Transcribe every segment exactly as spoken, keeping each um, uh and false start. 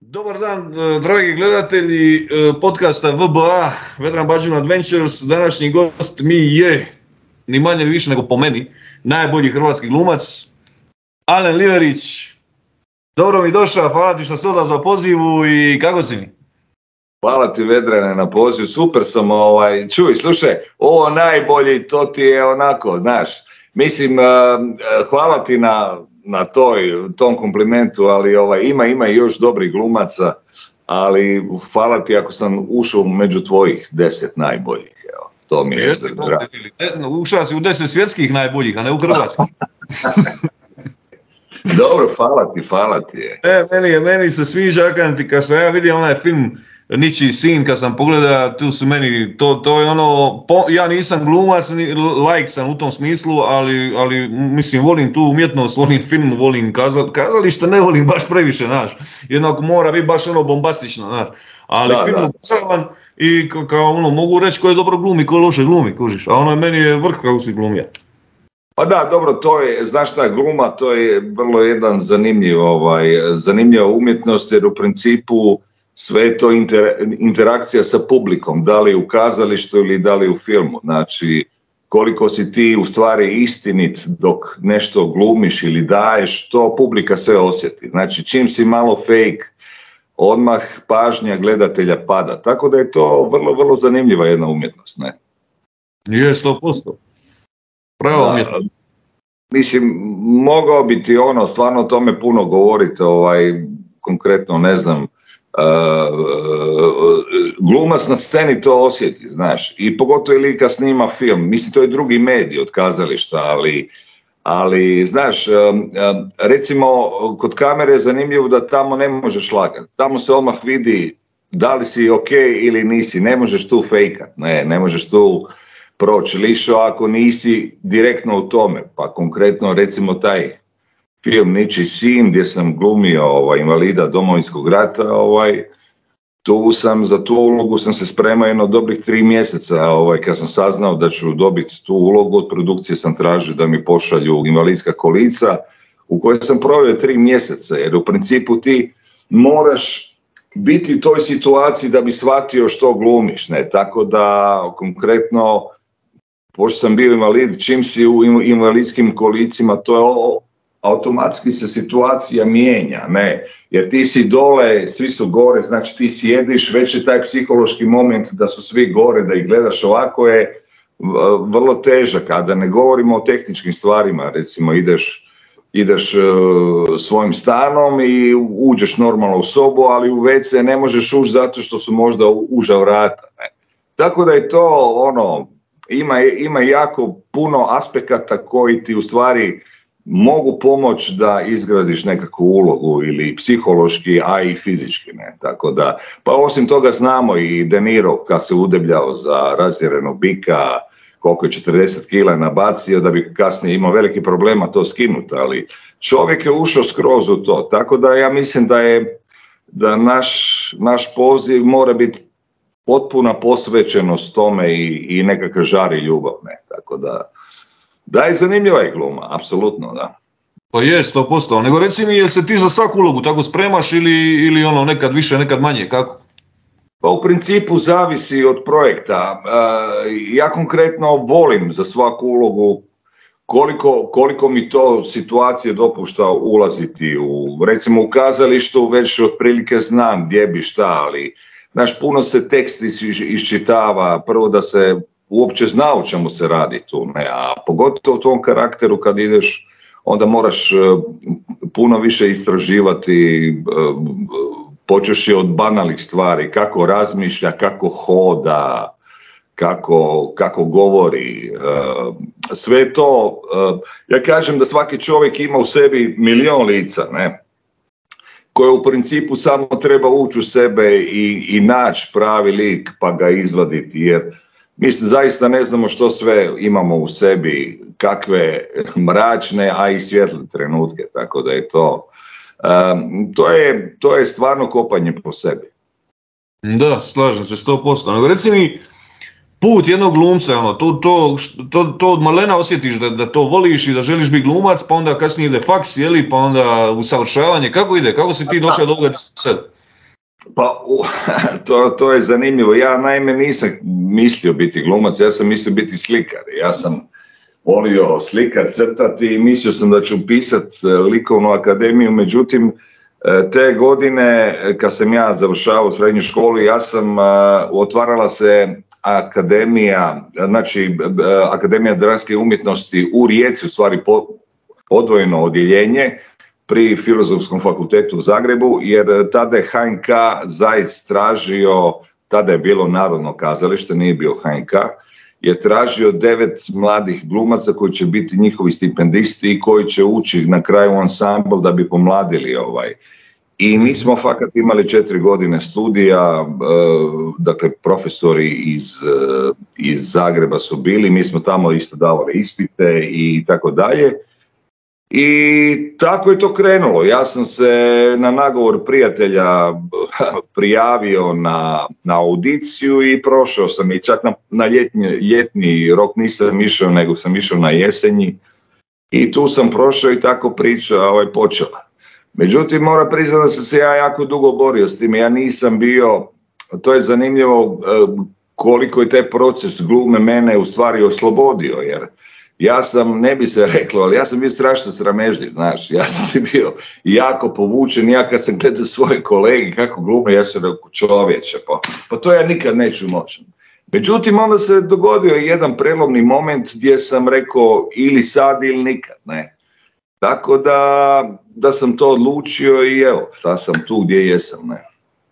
Dobar dan, dragi gledatelji podcasta V B A, Vedran Bađun Adventures. Današnji gost mi je, ni manje ni više nego po meni, najbolji hrvatski glumac, Alen Liverić. Dobro mi došao, hvala ti što se odazvao pozivu i kako si mi? Hvala ti, Vedrane, na pozivu, super sam, ovaj, čuj, slušaj, ovo najbolji, to ti je onako, znaš, mislim, hvala ti na... na toj, tom komplimentu, ali ovaj, ima, ima i još dobrih glumaca, ali hvala ti ako sam ušao među tvojih deset najboljih, evo, to mi je drago. Ušao si u deset svjetskih najboljih, a ne u hrvatskih. Dobro, hvala ti, hvala ti. E, meni, je, meni se sviđa, ti, kad sam ja vidio onaj film Ničiji sin, kad sam pogledao, tu su meni, to, to je ono, po, ja nisam glumac, like sam u tom smislu, ali, ali mislim, volim tu umjetnost, volim film, volim kazal, kazalište, ne volim baš previše, znaš, jednako mora biti baš ono bombastično, znaš, ali da, film upočavan i kao, kao ono, mogu reći ko je dobro glumi, ko je loše glumi, kužiš, a ono meni je vrh kako si glumija. Pa da, dobro, to je, znaš šta, gluma, to je vrlo jedan zanimljiv, ovaj, zanimljiva umjetnost, jer u principu sve je to inter, interakcija sa publikom, da li u kazalištu ili da li u filmu. Znači, koliko si ti u stvari istinit dok nešto glumiš ili daješ, to publika sve osjeti. Znači, čim si malo fake, odmah pažnja gledatelja pada. Tako da je to vrlo, vrlo zanimljiva jedna umjetnost, ne? Je, sto posto. Pravo umjetnost. Mislim, mogao bi ti ono, stvarno o tome puno govoriti, ovaj, konkretno, ne znam, Uh, uh, glumac na sceni to osjeti, znaš, i pogotovo ili kad snima film, mislim to je drugi medij od kazališta, ali, ali znaš, uh, uh, recimo kod kamere je zanimljivo da tamo ne možeš lagati, tamo se odmah vidi da li si ok ili nisi, ne možeš tu fejkat, ne, ne možeš tu proći lišo ako nisi direktno u tome, pa konkretno recimo taj film Ničiji sin, gdje sam glumio ovaj, invalida Domovinskog rata, ovaj, tu sam, za tu ulogu sam se spremao jedno dobrih tri mjeseca, ovaj, kad sam saznao da ću dobiti tu ulogu, od produkcije sam tražio da mi pošalju invalidska kolica, u kojoj sam proveo tri mjeseca, jer u principu ti moraš biti u toj situaciji da bi shvatio što glumiš, ne, tako da konkretno, pošto sam bio invalid, čim si u invalidskim kolicima, to je o, automatski se situacija mijenja, ne, jer ti si dole, svi su gore, znači ti sjediš, već je taj psihološki moment da su svi gore, da ih gledaš, ovako je vrlo težak, a da ne govorimo o tehničkim stvarima, recimo ideš, ideš uh, svojim stanom i uđeš normalno u sobu, ali u ve ce ne možeš ući zato što su možda uža vrata, ne. Tako da je to ono, ima, ima jako puno aspekata koji ti u stvari mogu pomoći da izgradiš nekakvu ulogu ili psihološki, a i fizički, ne, tako da, pa osim toga znamo i De Niro kad se udebljao za Razjerenog bika, koliko je četrdeset kila nabacio, da bi kasnije imao veliki problema to skinuti, ali čovjek je ušao skroz u to, tako da ja mislim da je, da naš, naš poziv mora biti potpuna posvećenost tome i, i nekakav žar i ljubav, ne, tako da, da je zanimljiva je gluma, apsolutno, da. Pa je, sto posto, nego reci mi, jel se ti za svaku ulogu tako spremaš ili, ili ono nekad više, nekad manje, kako? Pa u principu zavisi od projekta. Ja konkretno volim za svaku ulogu koliko, koliko mi to situacije dopušta ulaziti u, recimo u kazalištu već otprilike znam gdje bi šta, ali znaš, puno se tekst iščitava, prvo da se uopće zna o čemu se radi tu, ne, a pogotovo u tom karakteru kad ideš, onda moraš puno više istraživati, počeš od banalnih stvari, kako razmišlja, kako hoda, kako, kako govori, sve to, ja kažem da svaki čovjek ima u sebi milion lica, ne, koje u principu samo treba ući u sebe i, i naći pravi lik pa ga izvaditi, jer mislim, zaista ne znamo što sve imamo u sebi, kakve mračne, a i svjetle trenutke, tako da je to, um, to je, to je stvarno kopanje po sebi. Da, slažem se sto posto. Nego reci mi, put jednog glumca, ono, to, to, to, to od malena osjetiš da, da to voliš i da želiš biti glumac, pa onda kasnije ide faks, jeli, pa onda usavršavanje, kako ide, kako si ti došao do ovoga sad? Pa, u, to, to je zanimljivo. Ja naime nisam mislio biti glumac, ja sam mislio biti slikar. Ja sam volio slikat, crtati i mislio sam da ću upisati likovnu akademiju, međutim, te godine kad sam ja završavao u srednju školu, ja sam, otvarala se akademija, znači Akademija dramske umjetnosti u Rijeci, u stvari odvojeno odjeljenje, pri Filozofskom fakultetu u Zagrebu, jer tada je H N K zaista tražio, tada je bilo Narodno kazalište, nije bio H N K, je tražio devet mladih glumaca koji će biti njihovi stipendisti i koji će ući na kraju u ansambl da bi pomladili ovaj. I mi smo fakat imali četiri godine studija, dakle profesori iz, iz Zagreba su bili, mi smo tamo isto davali ispite i tako dalje. I tako je to krenulo. Ja sam se na nagovor prijatelja prijavio na, na audiciju i prošao sam i čak na, na ljetni, ljetni rok nisam išao, nego sam išao na jesenji i tu sam prošao i tako priča ovaj, počela. Međutim, mora priznati da sam se ja jako dugo borio s time. Ja nisam bio, to je zanimljivo koliko je taj proces glume mene u stvari oslobodio, jer ja sam, ne bi se reklo, ali ja sam bio strašno sramežljiv, znaš, ja sam bio jako povučen, ja kad sam gledao svoje kolege kako glume, ja sam rekao čovječe, pa, pa to ja nikad neću moći. Međutim, onda se dogodio jedan prelomni moment gdje sam rekao ili sad ili nikad, ne. Tako da, da sam to odlučio i evo, sad sam tu gdje jesam, ne.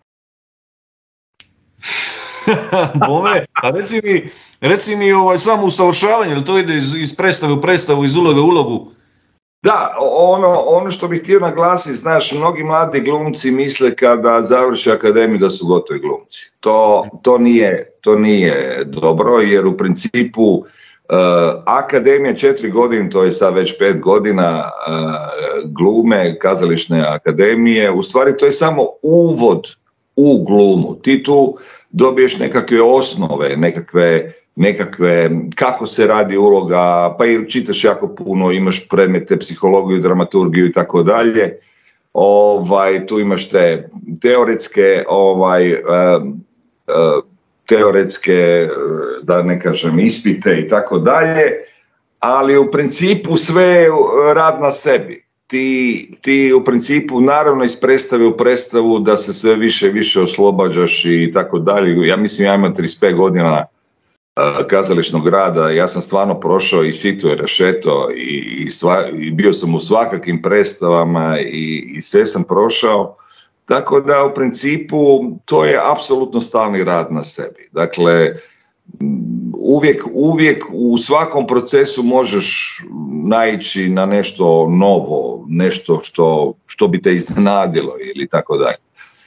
Bome, a reci mi, reci mi ovaj, samo usavršavanje, ili to ide iz, iz predstave u predstavu, iz uloge u ulogu? Da, ono, ono što bih htio naglasiti, znaš, mnogi mladi glumci misle kada završe akademiju da su gotovi glumci. To, to, nije, to nije dobro, jer u principu uh, akademija četiri godine, to je sad već pet godina uh, glume, kazališne akademije, u stvari to je samo uvod u glumu. Ti tu dobiješ nekakve osnove, nekakve, nekakve kako se radi uloga, pa i čitaš jako puno, imaš predmete, psihologiju, dramaturgiju i tako dalje. Ovaj, tu imaš te teoretske, ovaj, uh, uh, teoretske, da ne kažem, ispite i tako dalje, ali u principu sve je rad na sebi. Ti, ti u principu naravno iz predstave u predstavu da se sve više i više oslobađaš i tako dalje. Ja mislim ja imam trideset pet godina uh, kazališnog rada, ja sam stvarno prošao i sito i rešeto i, i, sva, i bio sam u svakakim predstavama i, i sve sam prošao. Tako da u principu to je apsolutno stalni rad na sebi. Dakle, uvijek, uvijek u svakom procesu možeš naići na nešto novo, nešto što, što bi te iznenadilo ili tako dalje.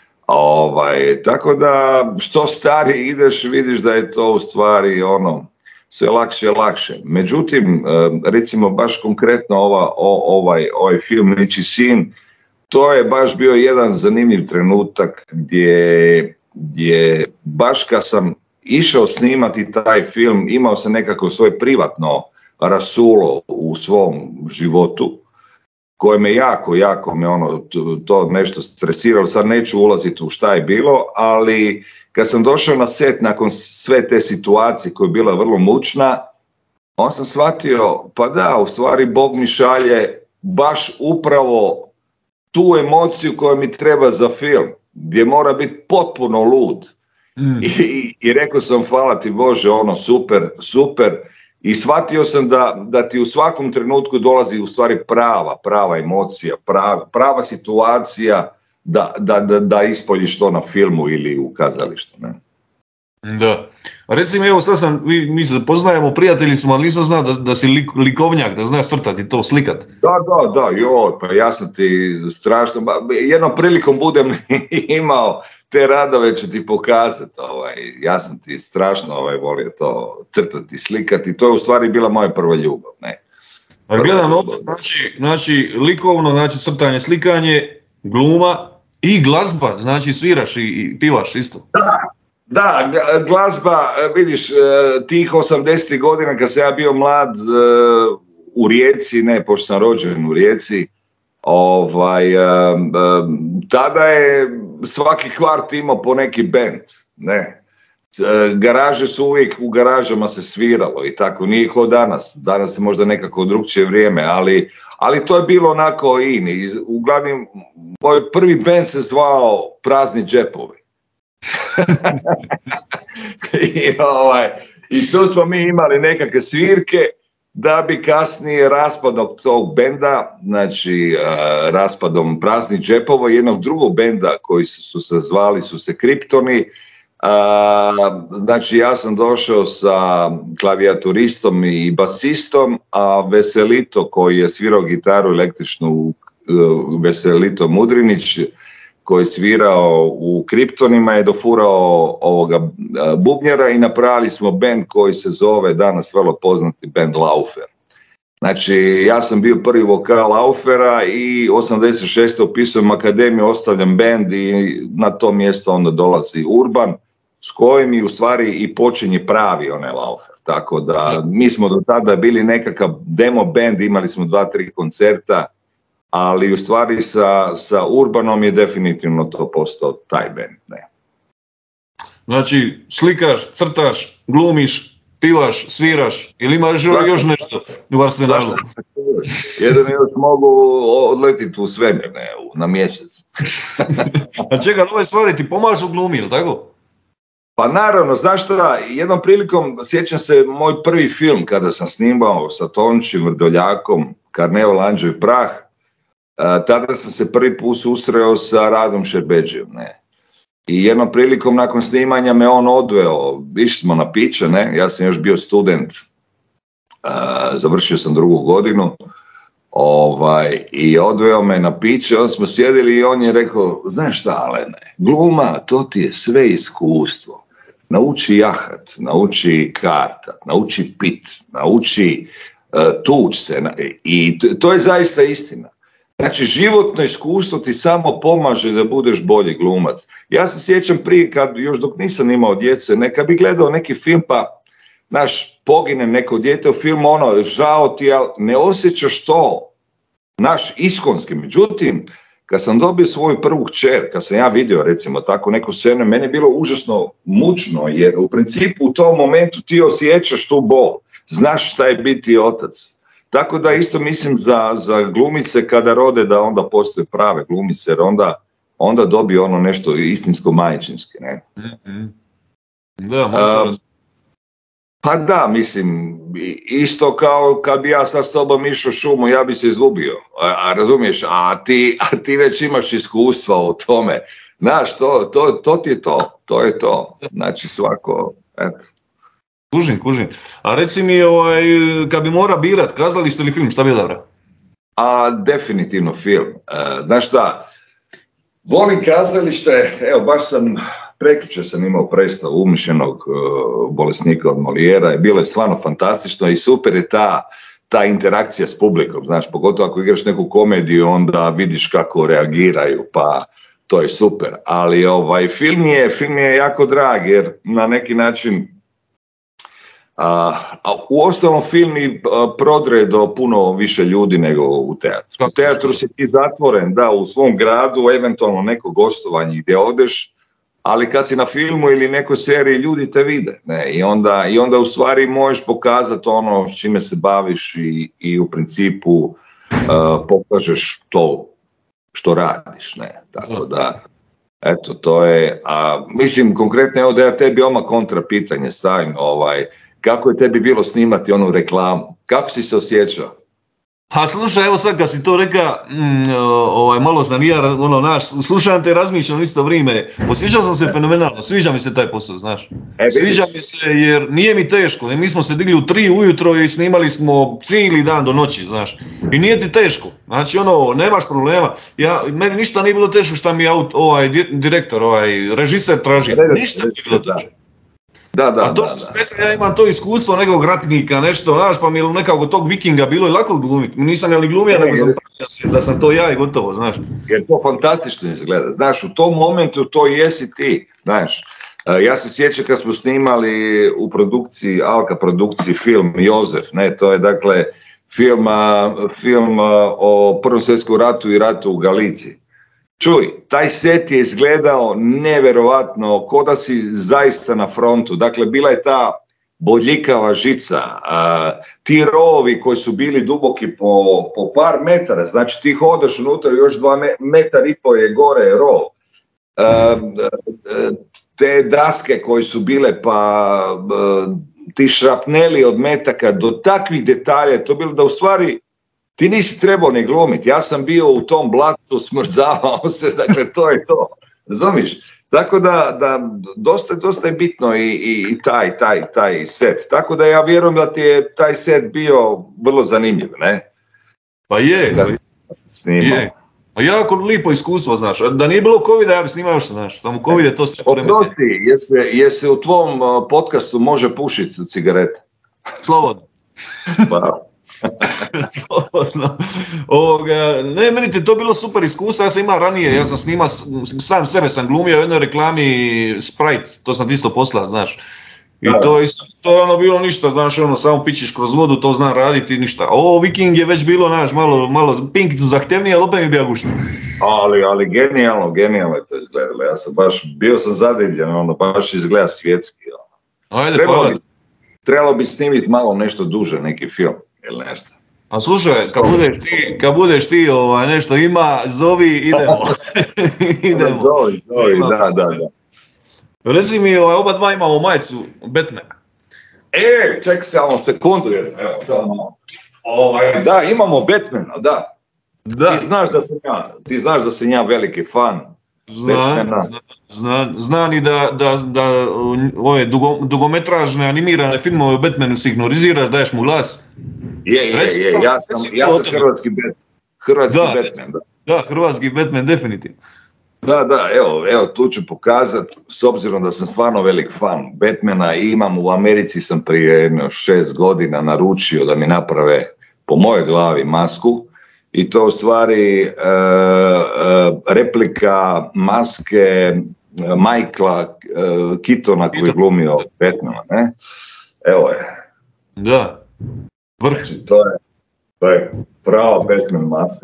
Ovaj, tako da što stariji ideš vidiš da je to u stvari ono sve lakše i lakše. Međutim, recimo baš konkretno ova, ovaj, ovaj film Ničiji sin, to je baš bio jedan zanimljiv trenutak gdje, gdje baš kad sam išao snimati taj film, imao sam nekako svoje privatno rasulo u svom životu, koje me jako, jako me ono, to, to nešto stresiralo, sad neću ulaziti u šta je bilo, ali kad sam došao na set nakon sve te situacije koja je bila vrlo mučna, on sam shvatio, pa da, u stvari Bog mi šalje baš upravo tu emociju koja mi treba za film, gdje mora biti potpuno lud. Mm. I, i rekao sam hvala ti Bože, ono super, super. I shvatio sam da, da ti u svakom trenutku dolazi u stvari prava, prava emocija, prava, prava situacija da, da, da, da ispoljiš to na filmu ili u kazalištu. Ne? Da. Recimo, evo sad sam, mi, mi se poznajemo, prijatelji smo, ali nisam znao da, da si lik, likovnjak, da znaš crtati to, slikati. Da, da, da, joj, pa ja sam ti strašno, jednom prilikom budem imao te radove ću ti pokazati, ovaj, ja sam ti strašno ovaj, volio to crtati, slikati, to je u stvari bila moja prva ljubav, ne. Ali gledam ovdje, znači, znači likovno, znači crtanje, slikanje, gluma i glazba, znači sviraš i, i pivaš isto. Da, da, glazba, vidiš, tih osamdesetih godina kad sam ja bio mlad u Rijeci, ne, pošto sam rođen u Rijeci, Ovaj, um, um, tada je svaki kvart imao po neki band, ne. Garaže su uvijek, u garažama se sviralo i tako, nije kao danas. Danas je možda nekako drugčije vrijeme, ali, ali to je bilo onako in. Uglavnom, moj prvi band se zvao Prazni džepovi. I, ovaj, I tu smo mi imali nekakve svirke, da bi kasnije raspadom tog benda, znači uh, raspadom Praznih džepova, jednog drugog benda koji su, su se zvali, su se Kriptoni. Uh, znači ja sam došao sa klavijaturistom i basistom, a Veselito koji je svirao gitaru električnu, uh, Veselito Mudrinić, koji je svirao u Kriptonima, je dofurao ovoga uh, bubnjera i napravili smo band koji se zove danas vrlo poznati band Laufer. Znači ja sam bio prvi vokal Laufera i osamdeset šeste upisujem akademiju, ostavljam band i na to mjesto onda dolazi Urban, s kojim i u stvari i počinje pravi onaj Laufer. Tako da mi smo do tada bili nekakav demo band, imali smo dva, tri koncerta, ali u stvari sa, sa Urbanom je definitivno to postao taj band. Ne. Znači šlikaš, crtaš, glumiš, pivaš, sviraš, ili imaš Zašto? još nešto u arsenalu? Jedan još mogu odletiti u svemir, ne, na mjesec. A čekaj, ove stvari ti pomažu glumi, ili tako? Pa naravno, znaš šta, jednom prilikom, sjećam se moj prvi film kada sam snimao sa Tončim Vrdoljakom, Karneval, Anđeo i Prah, tada sam se prvi put susreo sa Radom Šerbeđijom, ne. I jednom prilikom nakon snimanja me on odveo, išli smo na piće, ne, ja sam još bio student, uh, završio sam drugu godinu, ovaj, i odveo me na piće, onda smo sjedili i on je rekao, znaš šta, Alene, gluma, to ti je sve iskustvo. Nauči jahat, nauči kartat, nauči pit, nauči uh, tuć se. I to je zaista istina. Znači, životno iskustvo ti samo pomaže da budeš bolji glumac. Ja se sjećam prije, kad još dok nisam imao djece, neka bi gledao neki film, pa, znaš, pogine neko dijete u filmu, ono, žao ti, ali ne osjećaš to, naš iskonski. Međutim, kad sam dobio svoju prvu kćer, kad sam ja vidio, recimo, tako neku scenu, meni je bilo užasno mučno, jer u principu u tom momentu ti osjećaš tu bol, znaš šta je biti otac. Tako da isto mislim za, za glumice kada rode da onda postoje prave glumice, jer onda, onda dobije ono nešto istinsko majčinski, ne? Mm-hmm. Da, možda. Um, pa da, mislim, isto kao kad bi ja sad s tobom išao šumu, ja bi se izgubio, a, a razumiješ, a ti, a ti već imaš iskustva o tome, znaš, to, to, to ti je to, to je to, znači svako, eto. Kužim, kužim. A reci mi, ovaj, kad bi mora birat, kazalište ili film, šta bi odabrao? A definitivno film. E, znaš šta, volim kazalište, evo baš sam, prekjučer sam imao predstavu Umišljenog uh, bolesnika od Molijera i bilo je stvarno fantastično i super je ta, ta interakcija s publikom, znaš, pogotovo ako igraš neku komediju, onda vidiš kako reagiraju, pa to je super. Ali ovaj, film je, film je jako drag, jer na neki način A, a u ostalom film i prodre do puno više ljudi nego u teatru. U teatru si ti zatvoren, da, u svom gradu, eventualno neko gostovanje gdje odeš, ali kad si na filmu ili nekoj seriji, ljudi te vide. Ne? I, onda, I onda u stvari možeš pokazati ono s čime se baviš i, i u principu uh, pokažeš to što radiš. Ne? Tako da, eto, to je, a, mislim, konkretno, evo da ja tebi oma kontra pitanje stavim, ovaj, kako je tebi bilo snimati onu reklamu? Kako si se osjećao? Pa slušaj, evo sad kad si to reka, mm, ovaj, malo sam ja, ono, naš, slušam te, razmišljam isto vrijeme, osjećao sam se fenomenalno, sviđa mi se taj posao, znaš. E, sviđa mi se jer nije mi teško, mi smo se digli u tri ujutro i snimali smo cijeli dan do noći, znaš. I nije ti teško, znači ono, nemaš problema. Ja, meni ništa nije bilo teško šta mi aut, ovaj direktor, ovaj režiser traži, ništa nije bilo teško. Da, da, a to da, se da. smeta, ja imam to iskustvo nekog ratnika, nešto, znaš, pa mi je nekako tog vikinga bilo i lako glumiti. Nisam ga ni glumio, nego sam da sam to ja i gotovo, znaš. Jer to fantastično izgleda, znaš, u tom momentu to jesi ti, znaš. Ja se sjećam kad smo snimali u produkciji, Alka produkciji film Jozef, ne, to je dakle film, film o Prvom svjetskom ratu i ratu u Galiciji. Čuj, taj set je izgledao nevjerovatno, ko da si zaista na frontu. Dakle, bila je ta bodljikava žica, a, ti rovovi koji su bili duboki po, po par metara, znači ti hodaš unutra još dva me, metar i po je gore rov. A, te daske koje su bile, pa a, ti šrapneli od metaka, do takvih detalja, to bilo da u stvari ti nisi trebao ni glumiti. Ja sam bio u tom blatu, smrzavao se, dakle to je to, razumiješ? Tako da, da dosta, dosta je bitno i, i, i taj, taj, taj set. Tako da ja vjerujem da ti je taj set bio vrlo zanimljiv, ne? Pa je, da se snimao. Je. Pa jako lipo iskustvo, znaš. Da nije bilo covida, ja bi snimao još, znaš. Samo covid je to sve poremetio. Oprosti, jesi, jesi u tvom podcastu može pušiti cigarete? Slobodno. Wow. Slobodno. Ovoga, ne, meni ti to bilo super iskustvo, ja sam imao ranije, ja sam snimao, sam sebe sam glumio u jednoj reklami Sprite, to sam isto poslao, znaš. I da. to, isto, to je ono bilo ništa, znaš, ono, samo pičiš kroz vodu, to znam raditi, ništa. Ovo Viking je već bilo, znaš, malo, malo Pink zahtevnije, ali opet mi bija gušta. Ali, ali genijalno, genijalno je to izgledalo, ja sam baš, bio sam zadivljen, ono, baš izgleda svjetski, ono. Ajde, trebalo, pa, bi, trebalo bi snimiti malo nešto duže, neki film. Ili nešto. A slušaj, kad budeš ti, kad budeš ti ovaj, nešto ima, zovi, idemo. idemo. Zovi, zovi, da, da, da. Reci mi, ovaj, oba dva imamo majicu Batmana. E, ček samo sekundu, jer, evo, samo. Ovaj, da, imamo Batmana, da. da. Ti znaš da sam ja, ti znaš da sam ja veliki fan. Znam, znam, znam i da, da, da ove dugo, dugometražne animirane filmove o Batmanu si ignoriziraš, daješ mu glas. Je, je, Reci, je, ja sam, ja sam hrvatski Batman. Hrvatski da, Batman, da. Da, hrvatski Batman, definitivno. Da, da, evo, evo, tu ću pokazati, s obzirom da sam stvarno velik fan Batmana i imam u Americi sam prije jedno šest godina naručio da mi naprave po mojoj glavi masku. I to u stvari uh, uh, replika maske uh, Michaela uh, Keatona koji je glumio Batmana, ne? Evo je. Da. Vrh. Znači, to je, to je prava Batman maska.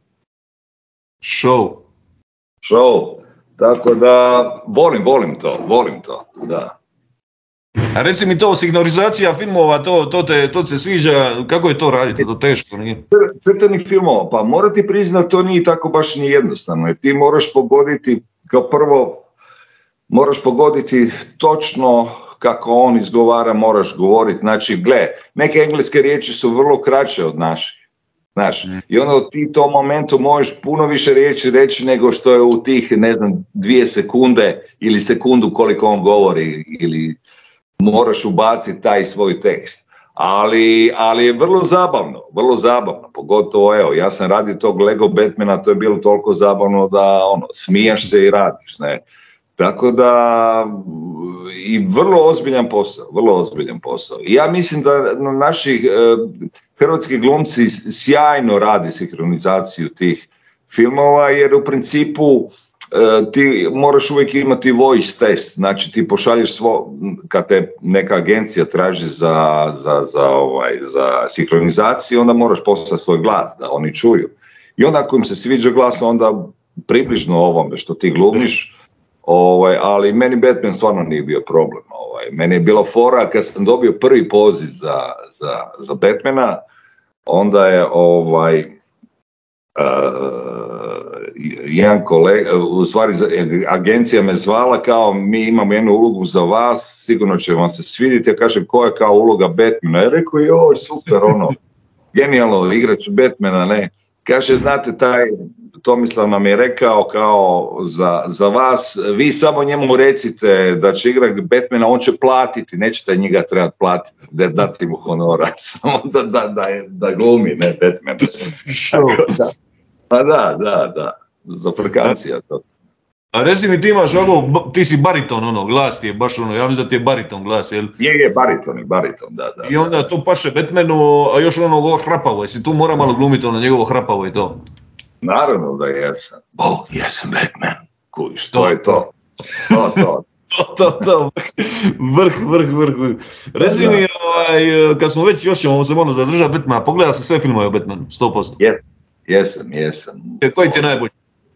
Show. Show. Tako da, volim, volim to, volim to, da. A reci mi to, signorizacija filmova, to, to, te, to se sviđa, kako je to raditi, to teško nije? Crtanih filmova, pa moram ti priznati, to nije tako baš ni jednostavno, jer ti moraš pogoditi, kao prvo, moraš pogoditi točno kako on izgovara, moraš govoriti, znači, gle, neke engleske riječi su vrlo kraće od naših, znaš, mm. i onda ti u tom momentu možeš puno više riječi reći nego što je u tih, ne znam, dvije sekunde ili sekundu koliko on govori, ili moraš ubaciti taj svoj tekst, ali, ali je vrlo zabavno, vrlo zabavno, pogotovo, evo, ja sam radio tog Lego Batmana, to je bilo toliko zabavno da, ono, smijaš se i radiš, ne, tako da, i vrlo ozbiljan posao, vrlo ozbiljan posao. I ja mislim da naši eh, hrvatski glumci sjajno rade sinhronizaciju tih filmova, jer u principu ti moraš uvijek imati voice test, znači ti pošalješ svo, kad te neka agencija traži za, za, za, ovaj, za sinhronizaciju, onda moraš poslati svoj glas, da oni čuju. I onda ako im se sviđa glas, onda približno ovome što ti glumiš, ovaj, ali meni Batman stvarno nije bio problem. Ovaj. Meni je bilo fora, kad sam dobio prvi poziv za, za, za Batmana, onda je ovaj... Uh, jedan kolega, u stvari agencija me zvala kao mi imamo jednu ulogu za vas, sigurno će vam se svidjeti, ja kažem koja je kao uloga Batmana, ja rekao joj super ono, genijalno igrat ću Batmana, ne, kaže znate taj Tomislav nam je rekao kao za, za vas, vi samo njemu recite da će igrati Batmana, on će platiti, nećete njega trebati platiti, da dati mu honora, samo da, da, da, da glumi, ne Batman. Da. Pa da, da, da, za frkancija to. A reci mi, ti imaš ovo, ti si bariton, ono, glas ti je baš ono, ja mislim da ti je bariton glas, jel? Je, je, bariton, je bariton, da, da. I onda to paše Batmanu, a još ono ovo hrapavo, jesi tu mora malo glumiti ono njegovo hrapavo i to? Naravno da jesam. Oh, jesam Batman, kužiš, to je to. To, to. to, to, vrh, vrh, vrh, vrh. Reci mi, ovaj, kad smo već, još ćemo se malo zadržati Batmana, pogledao sam sve filmove o Batmanu, sto posto. Je, jesam, jesam. Koji ti je najbolji?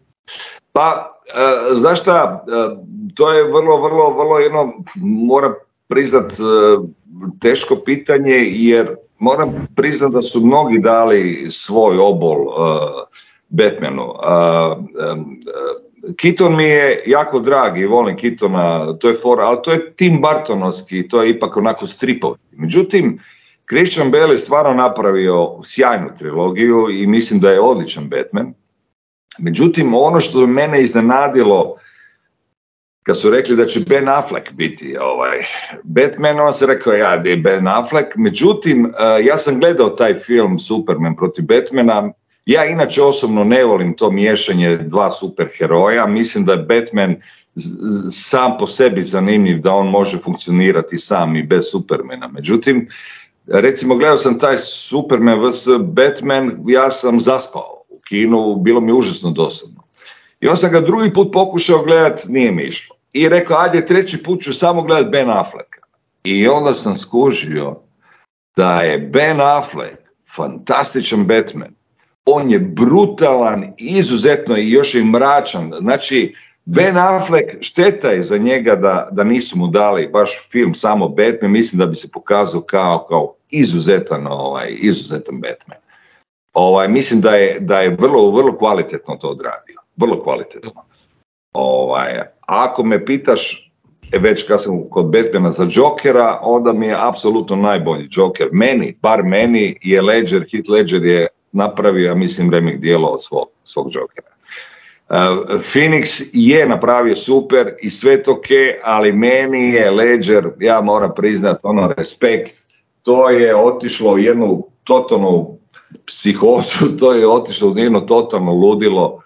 Pa, uh, znaš šta, uh, to je vrlo, vrlo, vrlo jedno, moram priznat, uh, teško pitanje, jer moram priznat da su mnogi dali svoj obol uh, Batmanu. Uh, um, uh, Keaton mi je jako drag i volim Keatona, to je fora, ali to je Tim Burtonovski, to je ipak onako stripovski. Međutim, Christian Bale je stvarno napravio sjajnu trilogiju i mislim da je odličan Batman. Međutim, ono što mene iznenadilo, kad su rekli da će Ben Affleck biti ovaj, Batman, on se rekao, ja je Ben Affleck. Međutim, uh, ja sam gledao taj film Superman protiv Batmana. Ja inače osobno ne volim to miješanje dva superheroja. Mislim da je Batman sam po sebi zanimljiv, da on može funkcionirati sam i bez Supermana. Međutim, recimo gledao sam taj Superman vs Batman, ja sam zaspao u kinu, bilo mi užasno dosadno. I on sam ga drugi put pokušao gledat, nije mi išlo. I rekao, ajde treći put ću samo gledat Ben Afflecka. I onda sam skužio da je Ben Affleck fantastičan Batman. On je brutalan, izuzetno i još i mračan. Znači, Ben Affleck, šteta je za njega da, da nisu mu dali baš film samo Batman, mislim da bi se pokazao kao, kao izuzetan, ovaj, izuzetan Batman. Ovaj, mislim da je, da je vrlo, vrlo kvalitetno to odradio. Vrlo kvalitetno. Ovaj, ako me pitaš, e, već kad sam kod Batmana za Jokera, onda mi je apsolutno najbolji Joker. Meni, bar meni, je Ledger, Heath Ledger je napravio, ja mislim, remek dijelo od svog, svog Jokera. Uh, Phoenix je napravio super i sve to ok, ali meni je Ledger, ja moram priznat, ono, respekt, to je otišlo u jednu totalnu psihozu, to je otišlo u jedno totalno ludilo.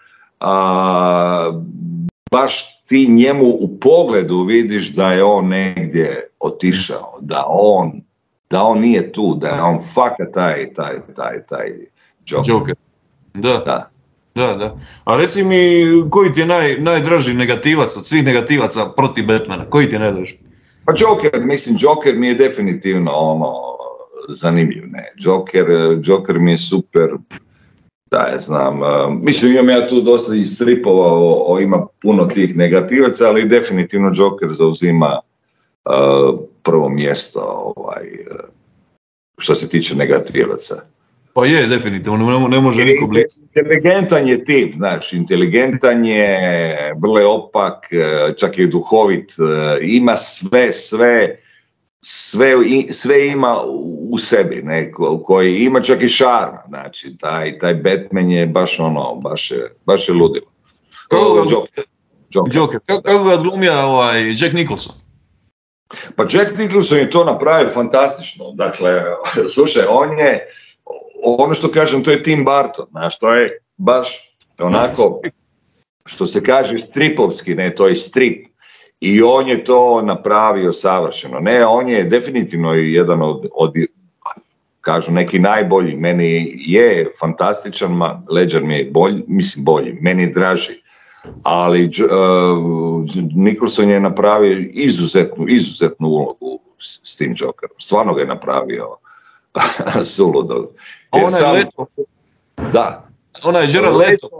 Uh, baš ti njemu u pogledu vidiš da je on negdje otišao, da on, da on nije tu, da je on faka taj, taj, taj, taj Joker. Joker. Da. Da. Da, da. A reci mi, koji ti je naj, najdraži negativac od svih negativaca protiv Batmana? Koji ti je najdraži? Pa Joker, mislim, Joker mi je definitivno ono, zanimljiv, ne. Joker, Joker mi je super, da ja znam, uh, mislim imam ja tu dosta i stripova, o, o, ima puno tih negativaca, ali definitivno Joker zauzima uh, prvo mjesto, ovaj, uh, što se tiče negativaca. Pa je, definitivno, ne, ne može niko blizu. Inteligentan je tip, znači, inteligentan je, vrlo je opak, čak je duhovit, ima sve, sve, sve, sve ima u sebi, ne, koji ima čak i šarma, znači, taj, taj Batman je baš ono, baš je, baš je ludilo. Kako Joker? Joker. Kako ga glumija ovaj Jack Nicholson? Pa Jack Nicholson je to napravio fantastično, dakle, slušaj, on je, ono što kažem, to je Tim Burton, znaš, to je baš onako, što se kaže stripovski, ne, to je strip. I on je to napravio savršeno. Ne, on je definitivno jedan od, od kažu, neki najbolji. Meni je fantastičan, ma, Ledger mi je bolji, mislim bolji, meni je draži. Ali uh, Nicholson je napravio izuzetnu, izuzetnu ulogu s, s tim Jokerom. Stvarno ga je napravio suludo. Ona je sam... Leto. Da. Ona je Jared Leto.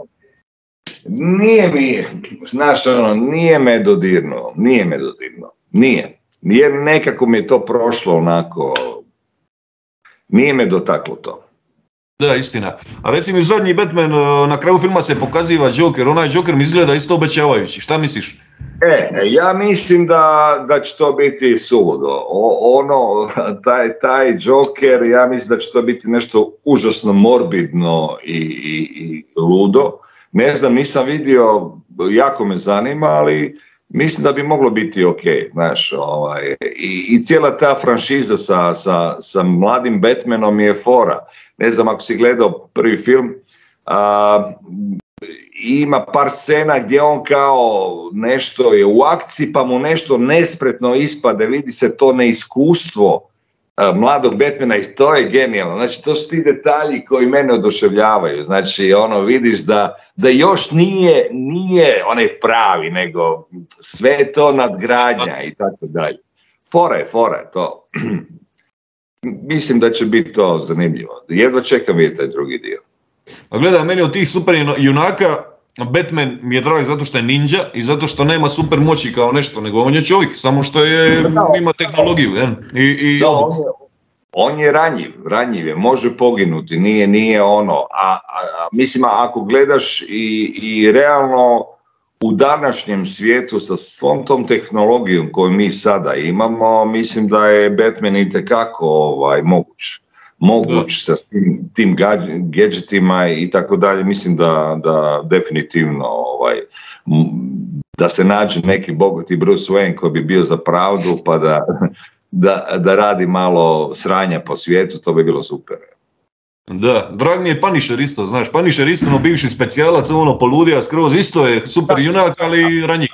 Nije mi, znaš, ono, nije me dodirnuo, nije me dodirnuo, nije. Jer nekako mi je to prošlo onako, nije me dotaklo to. Da, istina. A reci mi, zadnji Batman, na kraju filma se pokaziva Joker, onaj Joker mi izgleda isto obećavajući, šta misliš? E, ja mislim da, da će to biti suludo. O, ono, taj, taj Joker, ja mislim da će to biti nešto užasno morbidno i, i, i ludo. Ne znam, nisam vidio, jako me zanima, ali mislim da bi moglo biti ok, znaš, ovaj, i, i cijela ta franšiza sa, sa, sa mladim Batmanom je fora. Ne znam, ako si gledao prvi film, a, ima par scena gdje on kao nešto je u akciji, pa mu nešto nespretno ispade, vidi se to neiskustvo mladog Batmana i to je genijalno. Znači, to su ti detalji koji mene oduševljavaju. Znači, ono, vidiš da, da još nije, nije onaj pravi, nego sve to nadgradnja i tako dalje. Fora je, fora je to. Mislim da će biti to zanimljivo. Jedva čekam vidjeti taj drugi dio. A gledaj, meni od tih super junaka Batman mi je drag zato što je ninja i zato što nema super moći kao nešto, nego on je čovjek, samo što je, ima tehnologiju. I, i da, on, je, on je ranjiv, ranjiv je, može poginuti, nije, nije ono, a, a, a mislim ako gledaš i, i realno u današnjem svijetu sa svom tom tehnologijom koju mi sada imamo, mislim da je Batman itekako ovaj, moguć. moguć sa tim, tim gadgetima i tako dalje, mislim da, da definitivno ovaj, da se nađe neki bogati Bruce Wayne koji bi bio za pravdu pa da, da, da radi malo sranja po svijetu, to bi bilo super. Da, drag mi je Punisher isto, znaš, Punisher isto, ono bivši specijalac, ono poludija skroz, isto je super junak, ali ranjiv.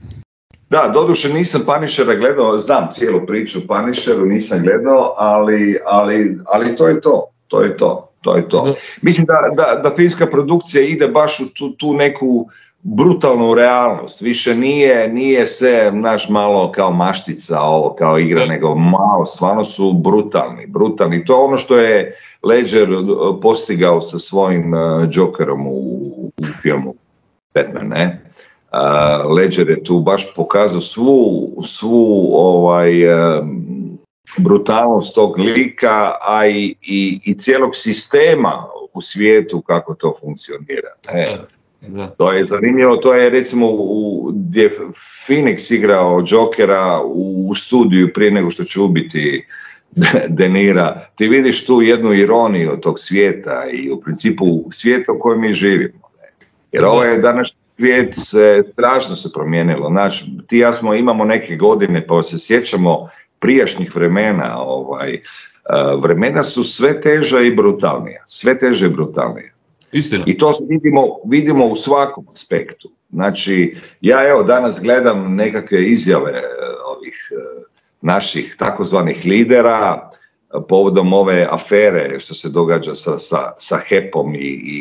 Da, doduše nisam Punishera gledao, znam cijelu priču o Punisheru, nisam gledao, ali, ali, ali to je to, to je to, to je to. Da. Mislim da, da, da filmska produkcija ide baš u tu, tu neku brutalnu realnost, više nije, nije sve naš malo kao maštica, ovo kao igra, da. Nego malo, stvarno su brutalni, brutalni. To je ono što je Ledger postigao sa svojim uh, Jokerom u, u filmu Batman, ne? Uh, Ledger je tu baš pokazao svu, svu ovaj, um, brutalnost tog lika, a i, i, i cijelog sistema u svijetu kako to funkcionira. E, da. To je zanimljivo, to je recimo u, gdje je Phoenix igrao Jokera u, u studiju prije nego što će ubiti De Nira. Ti vidiš tu jednu ironiju tog svijeta i u principu svijeta u kojem mi živimo. Jer ovo je današnji svijet se strašno se promijenilo. Znači, ti ja smo imamo neke godine pa se sjećamo prijašnjih vremena. Ovaj, uh, vremena su sve teža i brutalnija. Sve teže i brutalnije. Istina. I to vidimo, vidimo u svakom aspektu. Znači, ja evo danas gledam nekakve izjave uh, ovih uh, naših takozvanih lidera uh, povodom ove afere što se događa sa, sa, sa Hepom i, i,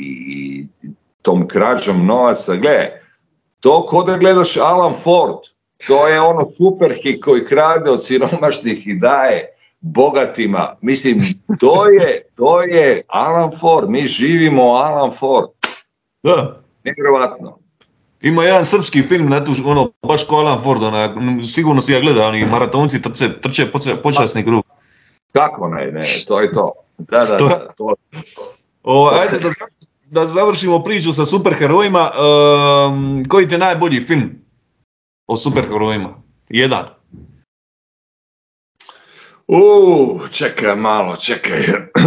i tom krađom novaca. Gle, to ko da gledaš Alan Ford, to je ono superhik koji krade od siromašnih i daje bogatima. Mislim, to je, to je Alan Ford, mi živimo Alan Ford. Da. Nevjerovatno. Ima jedan srpski film, na tu, ono, baš ko Alan Ford, ona, sigurno si ja gledao, oni maratonci trče, trče počasni krug. Kako ne, ne, to je to. Da, da, to, da. To, o, ajde da, da završimo priču sa superherojima. Um, koji ti je najbolji film o superherojima? Jedan. Uuu, čekaj malo, čekaj.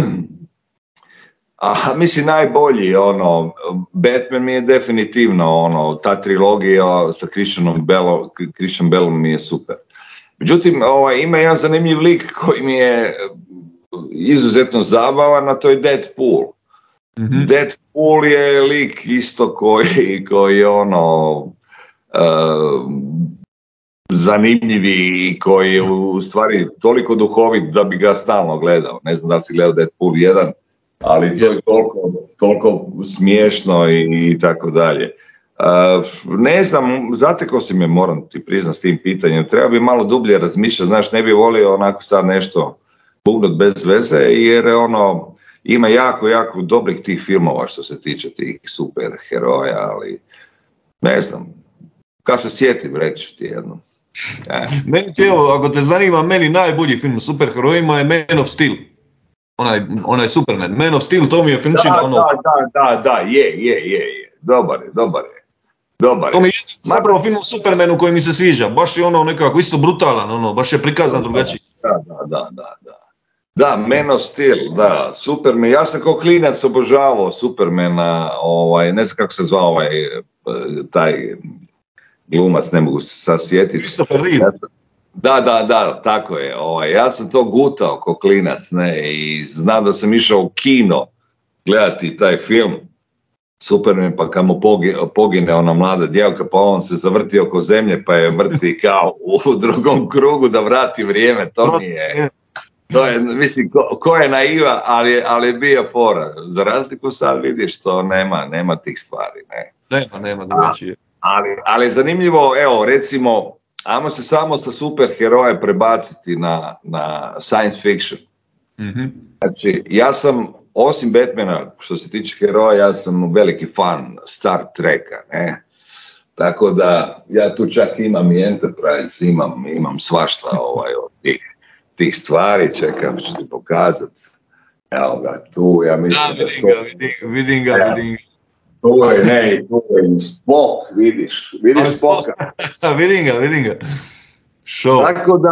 A, mislim, najbolji, ono, Batman mi je definitivno, ono, ta trilogija sa Christianom Bellom, Christian Bellom mi je super. Međutim, ovaj, ima jedan zanimljiv lik koji mi je izuzetno zabavan, a to je Deadpool. Mm-hmm. Deadpool je lik isto koji, koji ono, uh, zanimljivi i koji je u stvari toliko duhovit da bi ga stalno gledao. Ne znam da li si gledao Deadpool jedan, ali to je toliko, toliko smiješno i, i tako dalje. Uh, ne znam, zatekao si me, moram ti priznat s tim pitanjem, treba bi malo dublje razmišljati, znaš, ne bi volio onako sad nešto bugnut bez veze, jer ono, ima jako, jako dobrih tih filmova što se tiče tih super heroja, ali ne znam, kad se sjetim reći ti jedno. E. Meni ti, evo, ako te zanima, meni najbolji film o superherojima je Man of Steel. Onaj, onaj Superman, Man of Steel, to mi je filmčin, da, ono... Da, da, da, da, je, je, je, je, dobar je, dobar je. Dobar. To mi je zapravo film o Supermanu koji mi se sviđa, baš je ono nekako isto brutalan, ono, baš je prikazan drugačiji. Da, da, da, da, da. Da, Man of Steel, da, Superman, ja sam kao klinac obožavao Supermana, ovaj, ne znam kako se zvao ovaj, taj glumac, ne mogu se sad sjetiti. Christopher Reeve. Ja sam, da, da, da, tako je, ovaj, ja sam to gutao kao klinac, ne, i znam da sam išao u kino gledati taj film, Superman, pa kad mu pogine ona mlada djevojka, pa on se zavrti oko zemlje, pa je vrti kao u drugom krugu da vrati vrijeme, to mi je, To je, mislim, ko, ko je naiva, ali, ali bio fora. Za razliku sad vidiš to nema, nema tih stvari, ne. Nema, nema drugačije. Ali, ali je zanimljivo, evo, recimo, ajmo se samo sa superheroje prebaciti na, na science fiction. Mm-hmm. Znači, ja sam, osim Batmana, što se tiče heroja, ja sam veliki fan Star Treka, ne. Tako da, ja tu čak imam i Enterprise, imam, imam svašta ovaj, od tih, tih stvari, čekam, ću ti pokazati. Evo ga, tu, ja mislim da... vidim ga, vidim, vidim ga, vidim ga. Tu je, ne, tu je Spock, vidiš, vidiš Spocka. vidim ga, vidim ga. Show. Tako da,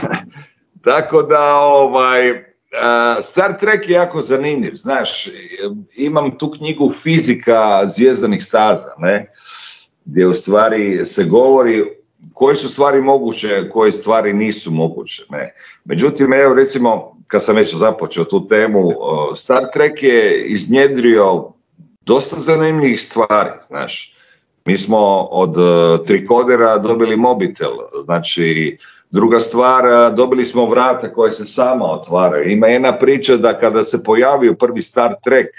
tako da, ovaj, uh, Star Trek je jako zanimljiv, znaš, imam tu knjigu Fizika zvjezdanih staza, ne, gdje u stvari se govori koje su stvari moguće, koje stvari nisu moguće, ne. Međutim, evo, recimo, kad sam već započeo tu temu, Star Trek je iznjedrio dosta zanimljivih stvari, znaš. Mi smo od uh, trikodera dobili mobitel, znači, druga stvar, dobili smo vrata koje se sama otvaraju. Ima jedna priča da kada se pojavio prvi Star Trek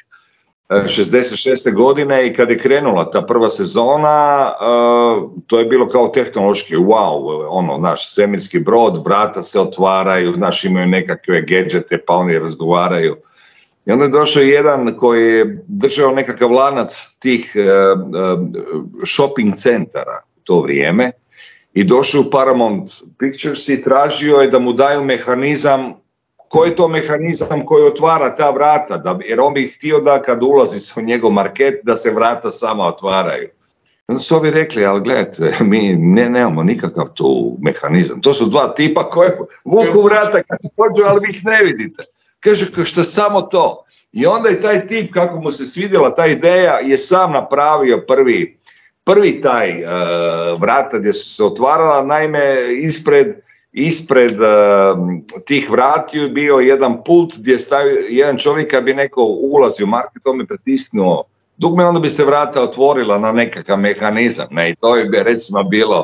šezdeset šeste godine i kad je krenula ta prva sezona, uh, to je bilo kao tehnološki wow, ono, naš svemirski brod, vrata se otvaraju, naš imaju nekakve gadžete pa oni razgovaraju. I onda je došao jedan koji je držao nekakav lanac tih uh, uh, shopping centara u to vrijeme i došao u Paramount Pictures i tražio je da mu daju mehanizam, koji je to mehanizam koji otvara ta vrata, da, jer on bi htio da kad ulazi se u njegov market da se vrata sama otvaraju. Onda su ovi rekli, ali gledajte, mi ne, nemamo nikakav tu mehanizam. To su dva tipa koji vuku vrata kad pođu, ali vi ih ne vidite. Kaže, što samo to. I onda je taj tip, kako mu se svidjela ta ideja, je sam napravio prvi, prvi taj uh, vrata gdje su se otvarala, naime ispred, ispred uh, tih vratiju je bio jedan pult gdje stavio, jedan čovjek kad bi neko ulazio u market, on bi pritisnuo dugme, onda bi se vrata otvorila na nekakav mehanizam, ne, i to je recimo bilo,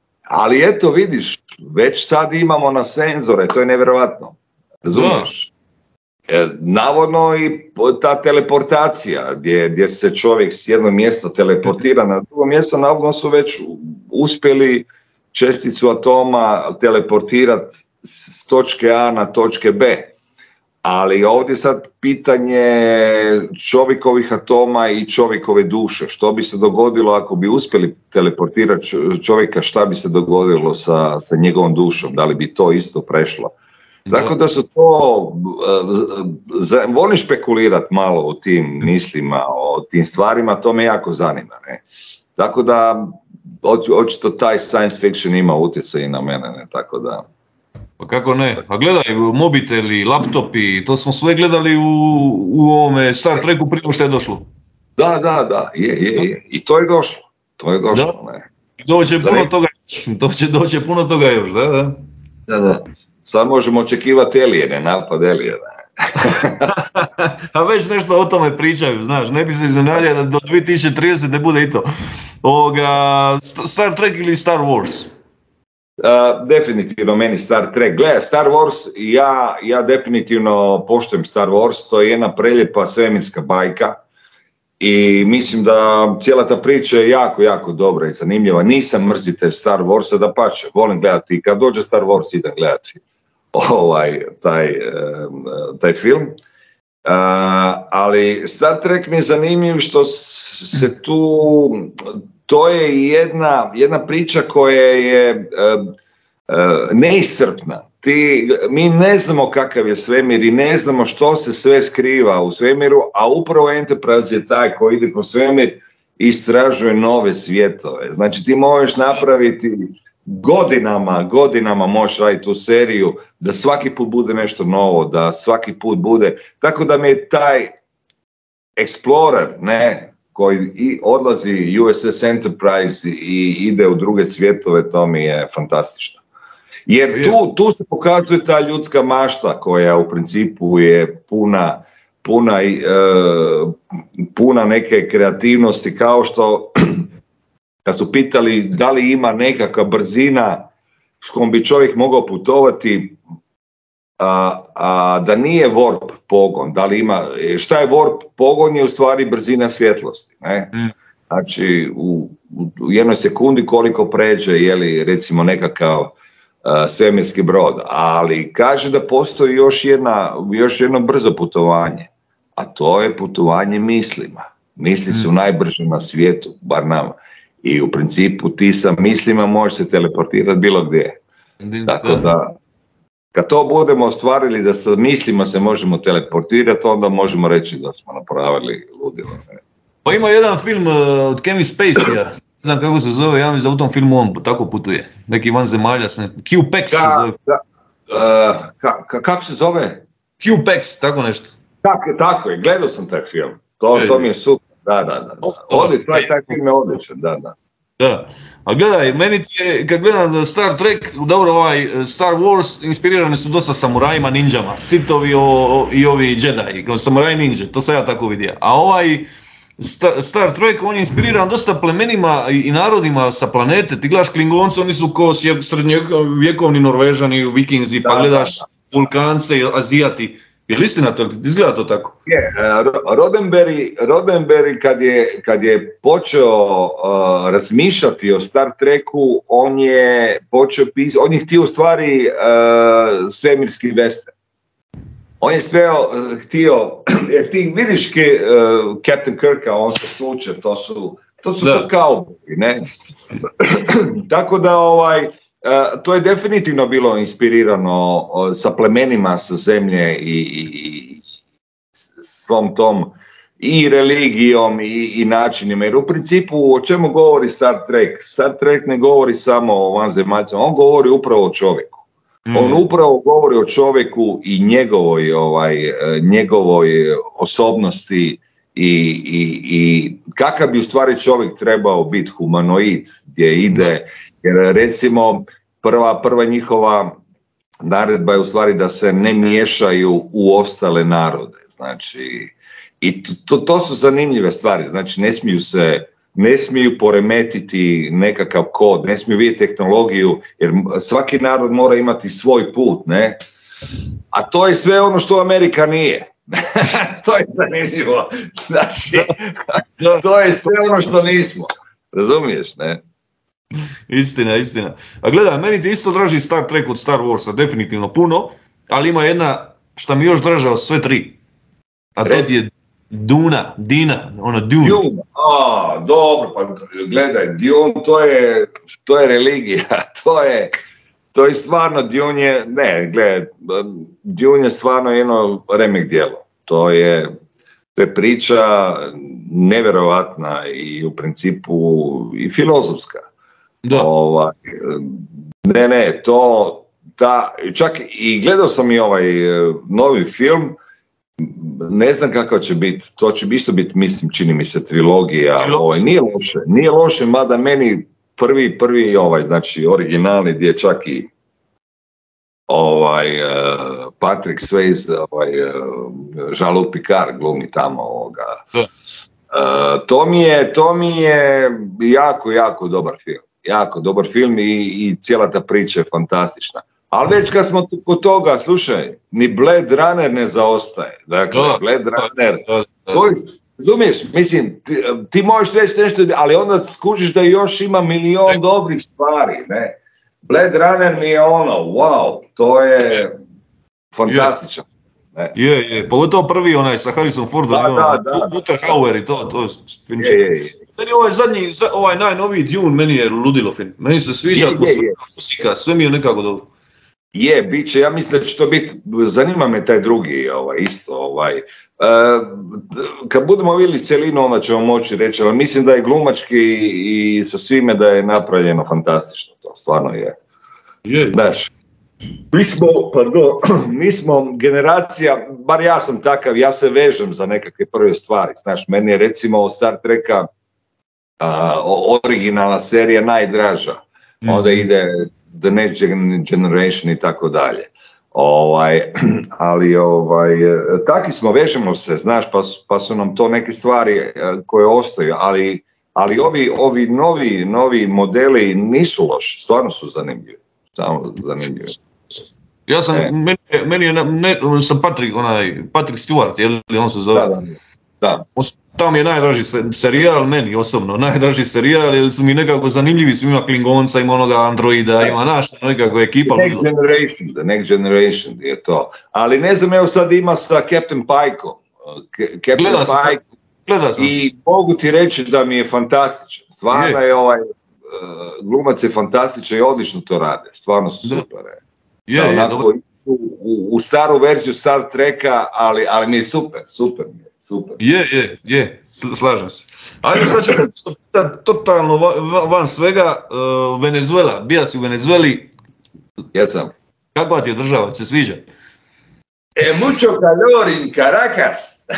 ali eto vidiš, već sad imamo na senzore, to je nevjerojatno, razumiješ? E, navodno i ta teleportacija, gdje, gdje se čovjek s jednog mjesta teleportira na drugo mjesto, navodno su već uspjeli česticu atoma teleportirati s točke A na točke B. Ali ovdje sad pitanje čovjekovih atoma i čovjekove duše. Što bi se dogodilo ako bi uspjeli teleportirati čovjeka, šta bi se dogodilo sa, sa njegovom dušom? Da li bi to isto prešlo? Tako da su to, volim špekulirati malo o tim mislima, o tim stvarima, to me jako zanima. Ne? Tako da, očito taj science fiction ima utjecaj i na mene, ne? Tako da... Pa kako ne? Pa gledaj, mobiteli, laptopi, to smo sve gledali u, u ovome Star Treku prije što je došlo. Da, da, da, je, je, je. I to je došlo. To je došlo, da. Ne. Doće puno ne... toga još, doće, doće puno toga još, da, da. Da, da. Sad možemo očekivati Elijene, napad Elijene. A već nešto o tome pričaju, znaš, ne bi se iznenadio da do dvije tisuće tridesete ne bude i to. Ovoga, Star Trek ili Star Wars? Uh, definitivno meni Star Trek. Gle, Star Wars, ja, ja definitivno poštujem Star Wars, to je jedna preljepa svemirska bajka i mislim da cijela ta priča je jako, jako dobra i zanimljiva. Nisam mrzitelj Star Warsa, da pače, volim gledati, kad dođe Star Wars idem gledati ovaj, taj, taj film. Uh, ali Star Trek mi je zanimljiv što se tu... To je jedna, jedna priča koja je uh, uh, neiscrpna. Ti, mi ne znamo kakav je svemir i ne znamo što se sve skriva u svemiru, a upravo Enterprise je taj koji ide po svemir i istražuje nove svjetove. Znači ti možeš napraviti godinama, godinama možeš raditi tu seriju, da svaki put bude nešto novo, da svaki put bude... Tako da mi je taj Explorer, ne... koji i odlazi U S S Enterprise i ide u druge svjetove, to mi je fantastično. Jer tu, tu se pokazuje ta ljudska mašta koja u principu je puna, puna, uh, puna neke kreativnosti, kao što kad su pitali da li ima nekakva brzina s kojom bi čovjek mogao putovati, a, a da nije warp pogon, da li ima, šta je warp pogon je u stvari brzina svjetlosti, ne? Mm. Znači u, u jednoj sekundi koliko pređe, je li recimo nekakav uh, svemirski brod, ali kaže da postoji još, jedna, još jedno brzo putovanje, a to je putovanje mislima. Misli su mm. najbrže na svijetu, bar nama. I u principu ti sa mislima možeš se teleportirati bilo gdje. Mm. Tako da, kad to budemo ostvarili da sa mislima se možemo teleportirati, onda možemo reći da smo napravili ludilo. Pa ima jedan film uh, od Kevin Spacey-a, ne znam kako se zove, ja mislim da u tom filmu on tako putuje. Neki vanzemaljac, ne, Q-Pex se zove. Da, uh, ka, ka, kako se zove? Q-Pex, tako nešto. Tako, tako je, gledao sam taj film. To, to mi je super, da, da, da. da. Odli, taj, taj film je odličan, da, da. Da, a gledaj, meni je, kad gledam Star Trek, dobro, ovaj Star Wars, inspirirani su dosta samurajima, ninjama, Sithovi o, i ovi Jedi, kao samuraj ninja, to sam ja tako vidio. A ovaj Star Trek, on je inspiriran dosta plemenima i narodima sa planete. Ti gledaš Klingonce, oni su kao srednjovjekovni Norvežani, Vikinzi, pa gledaš Vulkance, Azijati. Je li istina to? Izgleda to tako? Je, Roddenberry, Roddenberry kad je, kad je počeo uh, razmišljati o Star Treku, on je počeo pisati, on je htio u stvari uh, svemirski western. On je sve uh, htio, jer ti vidiš ke, uh, Captain Kirka, on se tuče, to su, to su to kauboji, ne? Tako da ovaj, uh, to je definitivno bilo inspirirano uh, sa plemenima sa zemlje i, i, i svom tom i religijom i, i načinima, jer u principu o čemu govori Star Trek? Star Trek ne govori samo o vanzemaljcima, on govori upravo o čovjeku. Mm. On upravo govori o čovjeku i njegovoj, ovaj, njegovoj osobnosti i, i, i kakav bi u stvari čovjek trebao biti humanoid, gdje ide, jer recimo prva, prva njihova naredba je u stvari da se ne miješaju u ostale narode, znači, i to, to su zanimljive stvari, znači ne smiju se, ne smiju poremetiti nekakav kod, ne smiju vidjeti tehnologiju, jer svaki narod mora imati svoj put, ne? A to je sve ono što Amerika nije. To je zanimljivo. Znači, to je sve ono što nismo. Razumiješ, ne? Istina, istina. A gledaj, meni ti isto draži Star Trek od Star Warsa, definitivno puno, ali ima jedna šta mi još draža od sve tri. A to ti je Duna, Dina, ono Dune. Dune, a, dobro, pa gledaj, Dune, to je, to je religija, to je, to je stvarno, Dune je, ne, gledaj, Dune je stvarno jedno remek djelo, to je, to je priča nevjerovatna i u principu i filozofska. Da. Ovaj, ne, ne, to, da, čak i gledao sam i ovaj novi film, ne znam kako će biti, to će isto biti, mislim, čini mi se, trilogija, ovaj, nije loše, nije loše, mada meni prvi, prvi, ovaj, znači, originalni, gdje je čak i ovaj, uh, Patrick Swayze, ovaj, uh, Jean-Luc Picard glumi tamo ovoga. Uh, to mi je, to mi je jako, jako dobar film, jako dobar film i, i cijela ta priča je fantastična. Ali već kad smo kod toga, slušaj, ni Blade Runner ne zaostaje. Dakle, da, Blade Runner, da, da. Koji, razumiješ, mislim, ti, ti možeš reći nešto, ali onda skužiš da još ima milion ne. dobrih stvari, ne. Blade Runner mi je ono, wow, to je fantastičan. Je, je, je. Pogotovo prvi onaj sa Harrison Fordom, da, ono, da, da, Duther Hauer i to, to je film. Je, je, je. Meni ovaj zadnji, ovaj najnoviji Dune, meni je ludilo film. Meni se sviđa atmosfera, muzika, sve mi je nekako dobro. Je, bit će, ja mislim da će to biti, zanima me taj drugi, ovaj, isto, ovaj, e, kad budemo vidjeli celinu, onda ćemo moći reći, ali mislim da je glumački i sa svime da je napravljeno fantastično, to stvarno je. Je. Znaš, mi smo, pardon, mi smo generacija, bar ja sam takav, ja se vežem za nekakve prve stvari, znaš, meni je recimo Star Treka a, originalna serija najdraža, mm. onda ide The Next Generation i tako dalje. Ovaj, ali ovaj, taki smo, vežemo se, znaš, pa su, pa su nam to neke stvari koje ostaju, ali, ali ovi, ovi novi, novi modeli nisu loši, stvarno su zanimljivi. Samo zanimljivi. Ja sam, E. meni, meni je, ne, sam Patrick, onaj, Patrick Stewart, je li on se zove? Da, da, da. Tam je najdraži serijal, meni osobno, najdraži serijal, jer su mi nekako zanimljivi, su ima Klingonca, ima onoga androida, ima naš, nekako ekipa. The Next Generation, The Next Generation je to. Ali ne znam, evo sad ima sa Captain Pikeom. Captain Gleda sam, Pike. gleda sam. I mogu ti reći da mi je fantastičan. Stvarno je, je ovaj, uh, glumac je fantastičan i odlično to rade. Stvarno su super. Je, da, je, onako, u, u staru verziju Star Treka, ali, ali mi je super, super mi je. Super. Je, je, je, slažem se. Ajde sad ću totalno van svega, uh, Venezuela, bija si u Venezueli. Jesam. Kakva ti je država, se sviđa? E, mucho calor in Caracas.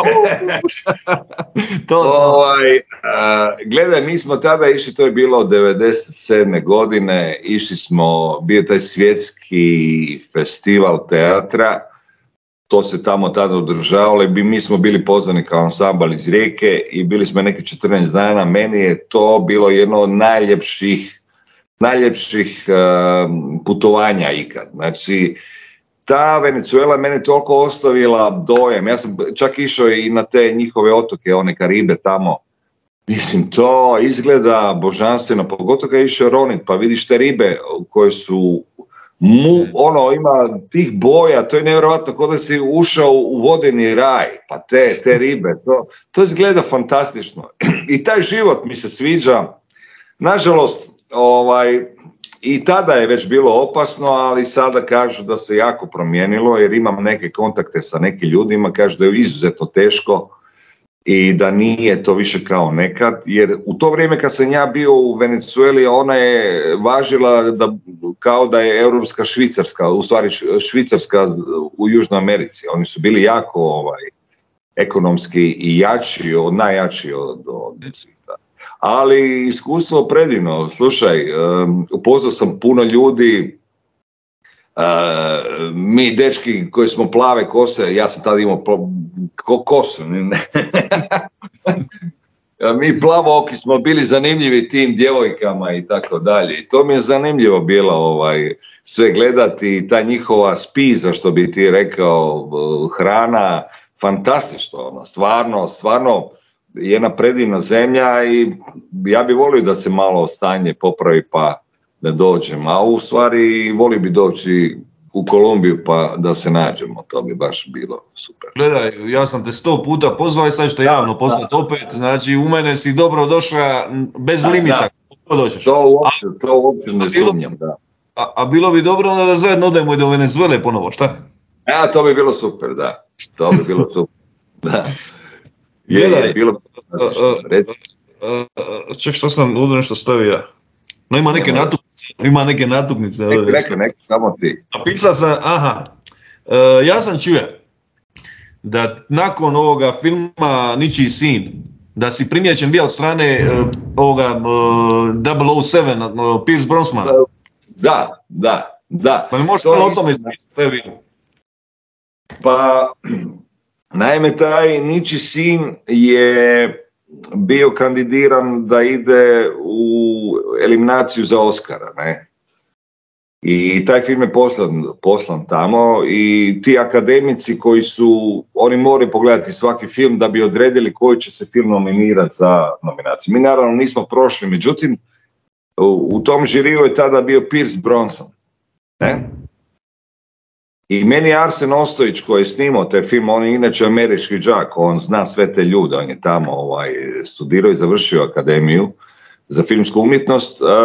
to, to. Ovaj, uh, gledaj, mi smo tada išli, to je bilo devedeset sedme godine, išli smo, bio taj svjetski festival teatra, to se tamo tada održavalo i mi smo bili pozvani kao ansambal iz Rijeke i bili smo neki četrnaest dana. Meni je to bilo jedno od najljepših, najljepših uh, putovanja ikad. Znači, ta Venezuela mene toliko ostavila dojam. Ja sam čak išao i na te njihove otoke, one Karibe tamo. Mislim, to izgleda božanstveno, pogotovo kad je išao ronit, pa vidiš te ribe koje su Mu, ono, ima tih boja, to je nevjerojatno kao da si ušao u vodeni raj, pa te, te ribe, to, to izgleda fantastično. I taj život mi se sviđa. Nažalost, ovaj, i tada je već bilo opasno, ali sada kažu da se jako promijenilo, jer imam neke kontakte sa nekim ljudima, kažu da je izuzetno teško i da nije to više kao nekad, jer u to vrijeme kad sam ja bio u Venezueli, ona je važila da, kao da je europska Švicarska, u stvari Švicarska u Južnoj Americi. Oni su bili jako ovaj, ekonomski i jači, od, najjači od, od svita. Ali iskustvo predivno. Slušaj, um, upoznao sam puno ljudi, Uh, mi dečki koji smo plave kose, ja sam tada imao ko, kosu, mi plavooki smo bili zanimljivi tim djevojkama i tako dalje. I to mi je zanimljivo bilo ovaj, sve gledati, ta njihova spiza, što bi ti rekao, hrana, fantastično, ono, stvarno, stvarno jedna predivna zemlja i ja bi volio da se malo stanje popravi pa da dođem, a u stvari volio bi doći u Kolumbiju pa da se nađemo, to bi baš bilo super. Gledaj, ja sam te sto puta pozvao i sad ću te javno poslati opet, znači u mene si dobro došla bez da, limita, kako dođeš. To uopće, to uopće ne sumnjam, da. A, a bilo bi dobro onda da zajedno odemo i do Venezuele ponovo, šta? Ja, to bi bilo super, da, to bi bilo super, da. Je, Gledaj, je, bilo bi reci. Ček, što sam ovdje nešto stavio? No ima neke natuknice, ima neke natuknice. Neka, neka, neka, samo ti. Napisao sam, aha, uh, ja sam čuo da nakon ovoga filma Ničiji sin, da si primijećen bio od strane uh, ovoga uh, double oh seven, uh, Pierce Brosnana. Da, da, da. Pa mi možeš malo o tome ispričati? Pa, naime, taj Ničiji sin je bio kandidiran da ide u eliminaciju za Oscara, ne? I taj film je poslan, poslan tamo i ti akademici koji su, oni moraju pogledati svaki film da bi odredili koji će se film nominirati za nominaciju. Mi naravno nismo prošli, međutim, u, u tom žiriju je tada bio Pierce Brosnan, ne? I meni je Arsen Ostojić koji je snimao taj film, on je inače američki đak, on zna sve te ljude, on je tamo ovaj, studirao i završio akademiju za filmsku umjetnost. Uh,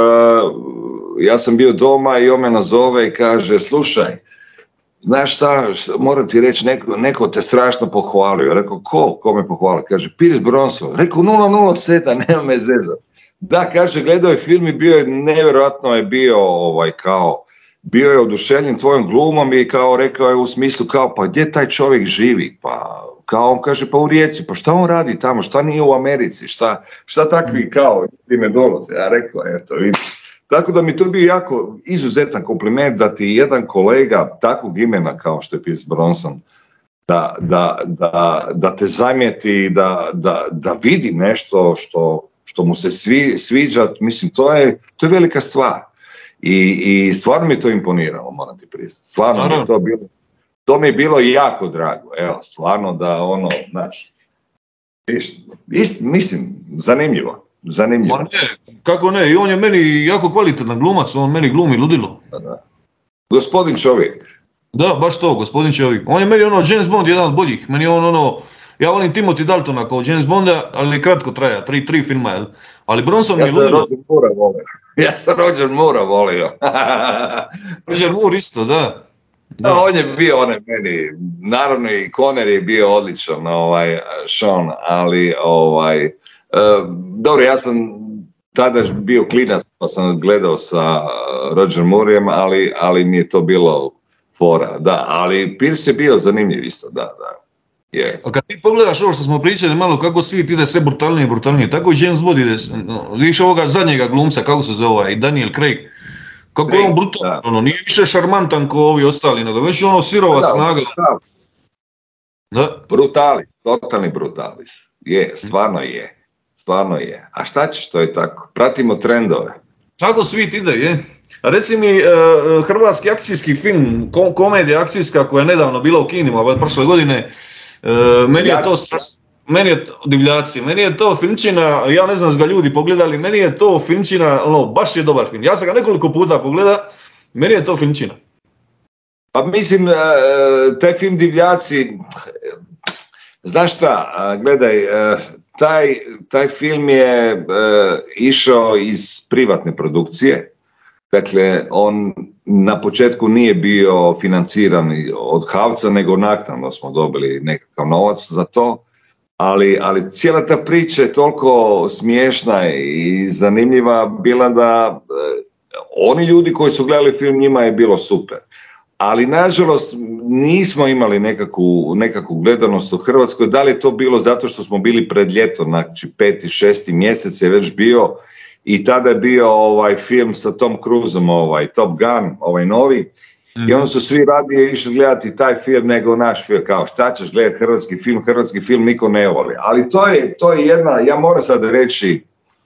ja sam bio doma i on me nazove i kaže, slušaj, znaš šta, moram ti reći, neko, neko te strašno pohvalio. Rekao, ko? Ko me pohvalio? Kaže, Pierce Brosnan. Rekao, nula nula sedam, nema me zezati. Da, kaže, gledao je film i bio je, nevjerojatno je bio ovaj, kao, bio je oduševljen tvojom glumom i kao rekao je u smislu kao pa gdje taj čovjek živi, pa kao on kaže pa u Rijeci, pa šta on radi tamo, šta nije u Americi, šta, šta takvi kao time dolaze, ja rekao eto vidiš. Tako da mi to bio jako izuzetan kompliment da ti jedan kolega takvog imena kao što je Pierce Brosnan da, da, da, da te zamijeti, da, da, da vidi nešto što, što mu se svi, sviđa, mislim to je, to je velika stvar. I, i stvarno mi je to imponiralo, moram ti priznati. Stvarno mi je to bilo, to mi je bilo jako drago, evo, stvarno da ono, znači, ist, mislim, zanimljivo, zanimljivo. Ma ne, kako ne, i on je meni jako kvalitetan glumac, on meni glumi ludilo. Da, da. Gospodin čovjek. Da, baš to, gospodin čovjek. On je meni ono, James Bond jedan od boljih, meni on ono, ja volim Timothy Daltona kao James Bonda, ali kratko traja, tri, tri filma, jel? Ali Bronson ja je ludilo. Roger Moore volio. Ja sam Roger Moore volio. Roger Moore isto, da. Da. No, on je bio onaj meni, naravno i Connery je bio odličan, ovaj, Sean, ali ovaj, uh, dobro, ja sam tada bio klinac pa sam gledao sa Roger Moorem, ali, ali mi je to bilo fora, da, ali Pierce je bio zanimljiv isto, da, da. Yeah. A kad ti pogledaš ovo što smo pričali malo kako svijet ide sve brutalnije i brutalnije, tako i James Bond ide, vidiš ovoga zadnjega glumca, kako se zove, i Daniel Craig, kako je on brutalan, ono, nije više šarmantan ko ovi ostali, nego već ono sirova da, snaga. Da. Da. Brutalis, totalni brutalis, je, stvarno je, stvarno je. A šta ćeš, to je tako, pratimo trendove. Tako svijet ide, je. A reci mi, uh, hrvatski akcijski film, kom, komedija akcijska koja je nedavno bila u kinima, prošle godine, uh, meni je to meni je to, divljaci, meni je to filmčina, ja ne znam s ga ljudi pogledali, meni je to filmčina, ono, baš je dobar film. Ja sam ga nekoliko puta pogleda, meni je to filmčina. Pa mislim, uh, taj film Divljaci, znaš šta, uh, gledaj, uh, taj, taj film je uh, išao iz privatne produkcije. Dakle, on na početku nije bio financiran od HAVC-a, nego naknadno smo dobili nekakav novac za to, ali, ali cijela ta priča je toliko smiješna i zanimljiva bila da eh, oni ljudi koji su gledali film, njima je bilo super. Ali nažalost nismo imali nekakvu, nekakvu gledanost u Hrvatskoj. Da li je to bilo zato što smo bili pred ljeto, znači peti, šesti mjesec je već bio, i tada je bio ovaj film sa Tom Cruiseom, ovaj Top Gun, ovaj novi, mm-hmm. I onda su svi radije išli gledati taj film nego naš film, kao šta ćeš gledati hrvatski film, hrvatski film niko ne voli. Ali to je, to je jedna, ja moram sad reći,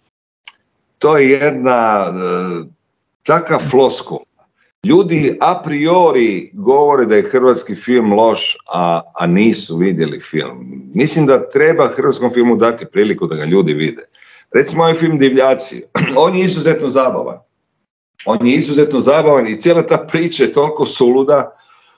to je jedna uh, taka floskula. Ljudi a priori govore da je hrvatski film loš, a, a nisu vidjeli film. Mislim da treba hrvatskom filmu dati priliku da ga ljudi vide. Recimo ovaj film Divljaci, on je izuzetno zabavan. On je izuzetno zabavan i cijela ta priča je toliko suluda.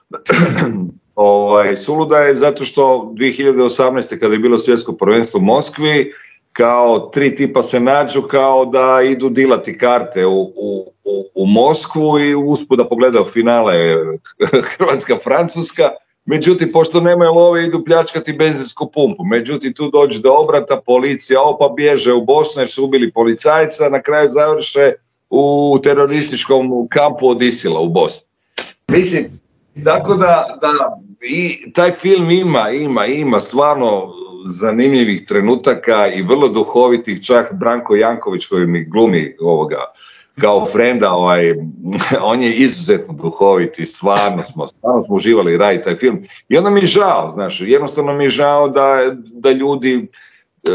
ovaj, suluda je zato što dvije hiljade osamnaeste. kada je bilo svjetsko prvenstvo u Moskvi, kao tri tipa se nađu kao da idu dilati karte u, u, u Moskvu i usput da pogledaju finale Hrvatska-Francuska. Međutim, pošto nemaju love, idu pljačkati benzinsku pumpu. Međutim, tu dođe do obrata, policija opa bježe u Bosnu jer su ubili policajca, na kraju završe u terorističkom kampu od Isila u Bosni. Mislim, tako da, da i taj film ima, ima, ima stvarno zanimljivih trenutaka i vrlo duhovitih, čak Branko Janković koji mi glumi ovoga kao frenda, ovaj, on je izuzetno duhovit i stvarno smo, stvarno smo uživali raditi taj film. I onda mi je žao, znaš, jednostavno mi je žao da, da ljudi e,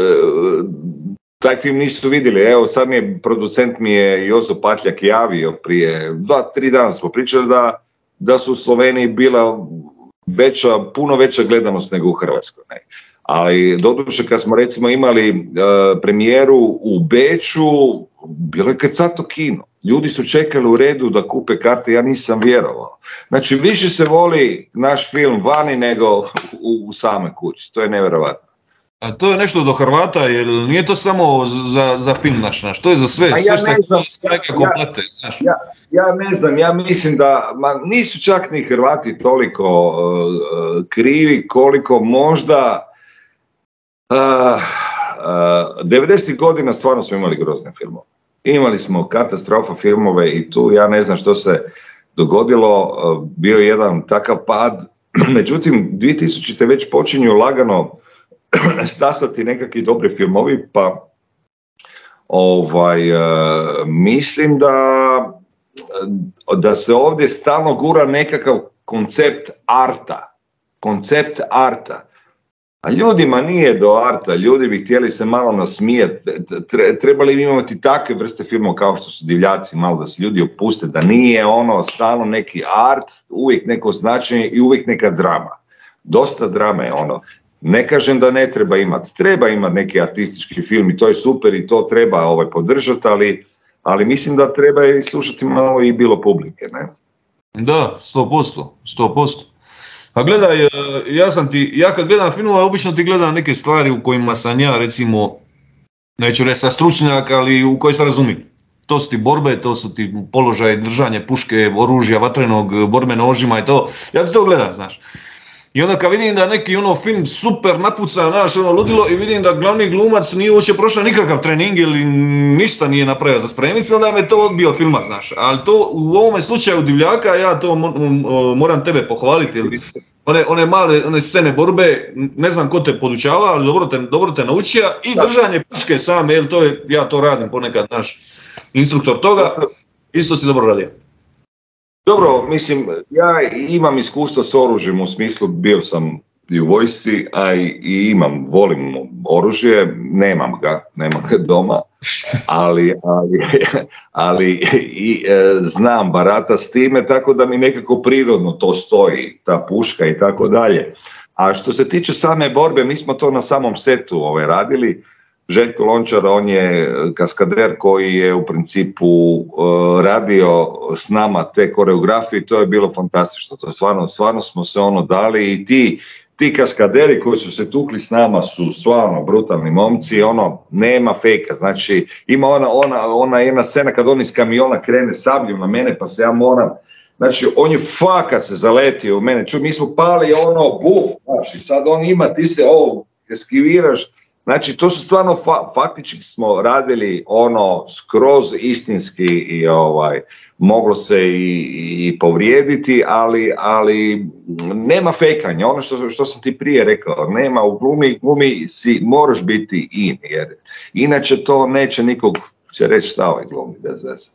taj film nisu vidjeli. Evo, sad mi je, producent mi je Jozo Patljak javio prije dva, tri dana smo pričali da, da su u Sloveniji bila veća, puno veća gledanost nego u Hrvatskoj. Ne? Ali doduše kad smo recimo imali uh, premijeru u Beču, bilo je krcato kino. Ljudi su čekali u redu da kupe karte, ja nisam vjerovao. Znači više se voli naš film vani nego u, u same kući, to je nevjerovatno. A to je nešto do Hrvata, jer nije to samo za, za film naš, naš, to je za sve, ja sve što je nekako ja, plate, znaš. Ja, ja ne znam, ja mislim da ma, nisu čak ni Hrvati toliko uh, krivi koliko možda Uh, uh, devedesetih godina stvarno smo imali grozne filmove. Imali smo katastrofa filmove i tu ja ne znam što se dogodilo, uh, bio je jedan takav pad. Međutim, dvije tisućite već počinju lagano stasati nekakvi dobri filmovi, pa ovaj, uh, mislim da, da se ovdje stalno gura nekakav koncept arta. Koncept arta. A ljudima nije do arta, ljudi bi htjeli se malo nasmijeti, trebali bi imati takve vrste filmova kao što su Divljaci, malo da se ljudi opuste, da nije ono stalno neki art, uvijek neko značenje i uvijek neka drama. Dosta drame je ono. Ne kažem da ne treba imati, treba imati neki artistički film i to je super i to treba ovaj, podržati, ali, ali mislim da treba i slušati malo i bilo publike, ne? Da, sto posto, sto posto. Pa gledaj, ja sam ti, ja kad gledam filmove, obično ti gledam neke stvari u kojima sam ja, recimo, neću reći sa stručnjak, ali u koji se razumijem. To su ti borbe, to su ti položaj, držanje puške, oružja, vatrenog, borbe nožima i to. Ja ti to gledam, znaš. I onda kad vidim da neki ono film super napuca, znaš, ono ludilo i vidim da glavni glumac nije uopće prošao nikakav trening ili ništa nije napravio za spremicu, onda me to odbio od filma, znaš. Ali to u ovome slučaju Divljaka, ja to moram tebe pohvaliti. One, one male one scene borbe, ne znam ko te podučava, ali dobro te, dobro te naučio i držanje puške same, jer to je, ja to radim ponekad, naš instruktor toga, isto si dobro radio. Dobro, mislim, ja imam iskustvo s oružjem u smislu, bio sam i u vojsci, a i, i imam, volim oružje, nemam ga, nemam ga doma, ali, ali, ali i, e, znam barata s time, tako da mi nekako prirodno to stoji, ta puška i tako dalje. A što se tiče same borbe, mi smo to na samom setu ovaj, radili. Željko Lončar, on je kaskader koji je u principu uh, radio s nama te koreografije, to je bilo fantastično, to je stvarno, stvarno smo se ono dali i ti, ti kaskaderi koji su se tukli s nama su stvarno brutalni momci, ono, nema fejka, znači ima ona, ona, ona jedna scena kad on iz kamiona krene sabljem na mene pa se ja moram, znači on je faka se zaletio u mene, čuj, mi smo pali ono buf, znači sad on ima, ti se ovo eskiviraš. Znači, to su stvarno, fa- faktički smo radili ono skroz istinski i ovaj, moglo se i, i povrijediti, ali, ali nema fejkanja, ono što, što sam ti prije rekao, nema u glumi, glumi si moraš biti in, jer inače to neće nikog će reći šta ovaj glumi, bez veze.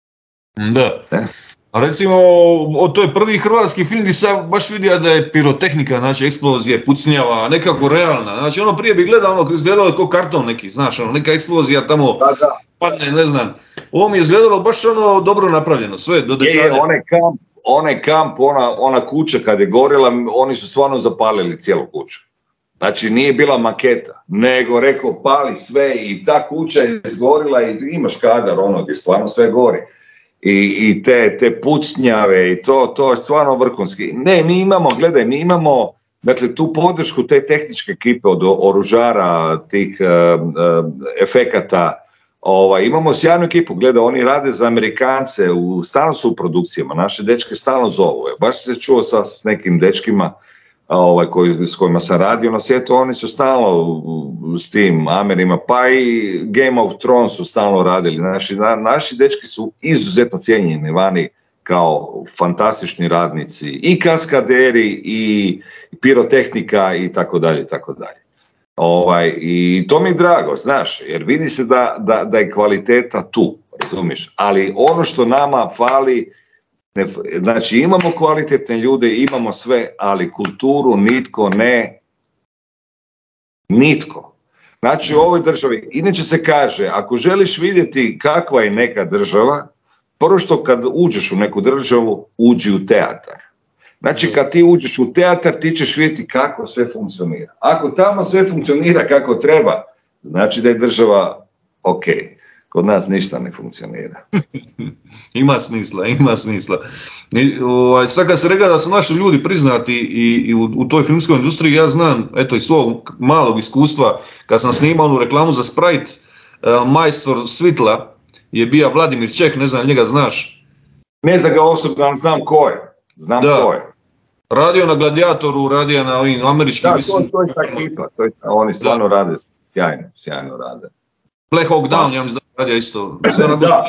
Da. Ne? A recimo, to je prvi hrvatski film gdje sam baš vidio da je pirotehnika, znači eksplozije, pucnjava, nekako realna. Znači ono prije bi gledao, ono izgledalo je kao karton neki, znaš, ono neka eksplozija tamo da, da. padne, ne znam. Ovo mi je izgledalo baš ono dobro napravljeno, sve do detalja. Je, onaj kamp, onaj kamp ona, ona kuća kad je gorila, oni su stvarno zapalili cijelu kuću. Znači nije bila maketa, nego rekao pali sve i ta kuća je izgorila i imaš kadar ono gdje stvarno sve gori. I, i te, te pucnjave i to, to je stvarno vrhunski. Ne, mi imamo, gledaj, mi imamo dakle, tu podršku te tehničke ekipe od oružara, tih uh, uh, efekata. Ovaj, imamo sjajnu ekipu, gledaj, oni rade za Amerikance, u, stalno su u produkcijama, naše dečke stalno zovu. Baš se čuo sa s nekim dečkima ovaj, koji, s kojima sam radio na svijetu, oni su stalno s tim Amerima, pa i Game of Thrones su stalno radili. Naši, na, naši dečki su izuzetno cijenjeni vani kao fantastični radnici, i kaskaderi, i pirotehnika, i tako dalje, tako dalje. Ovaj, i to mi je drago, znaš, jer vidi se da, da, da je kvaliteta tu, razumiješ, ali ono što nama fali, ne, znači imamo kvalitetne ljude, imamo sve, ali kulturu nitko ne, nitko. Znači u ovoj državi, inače se kaže, ako želiš vidjeti kakva je neka država, prvo što kad uđeš u neku državu, uđi u teatar. Znači kad ti uđeš u teatar, ti ćeš vidjeti kako sve funkcionira. Ako tamo sve funkcionira kako treba, znači da je država ok. Kod nas ništa ne funkcionira. Ima smisla, ima smisla. I, ovaj, sad kad se reka da su naši ljudi priznati i, i u, u toj filmskoj industriji, ja znam, eto iz svog malog iskustva, kad sam snimao onu reklamu za Sprite, uh, majstor svitla je bio Vladimir Čeh, ne znam, njega znaš. Ne znam ga osobno, ali znam ko je. Znam da. ko je. Radio na Gladiatoru, radio na ovim američkim... Da, to, to je ta ekipa, to je, oni stvarno da. rade, sjajno, sjajno rade. Black Hawk Down, ja mislim da radio isto. da.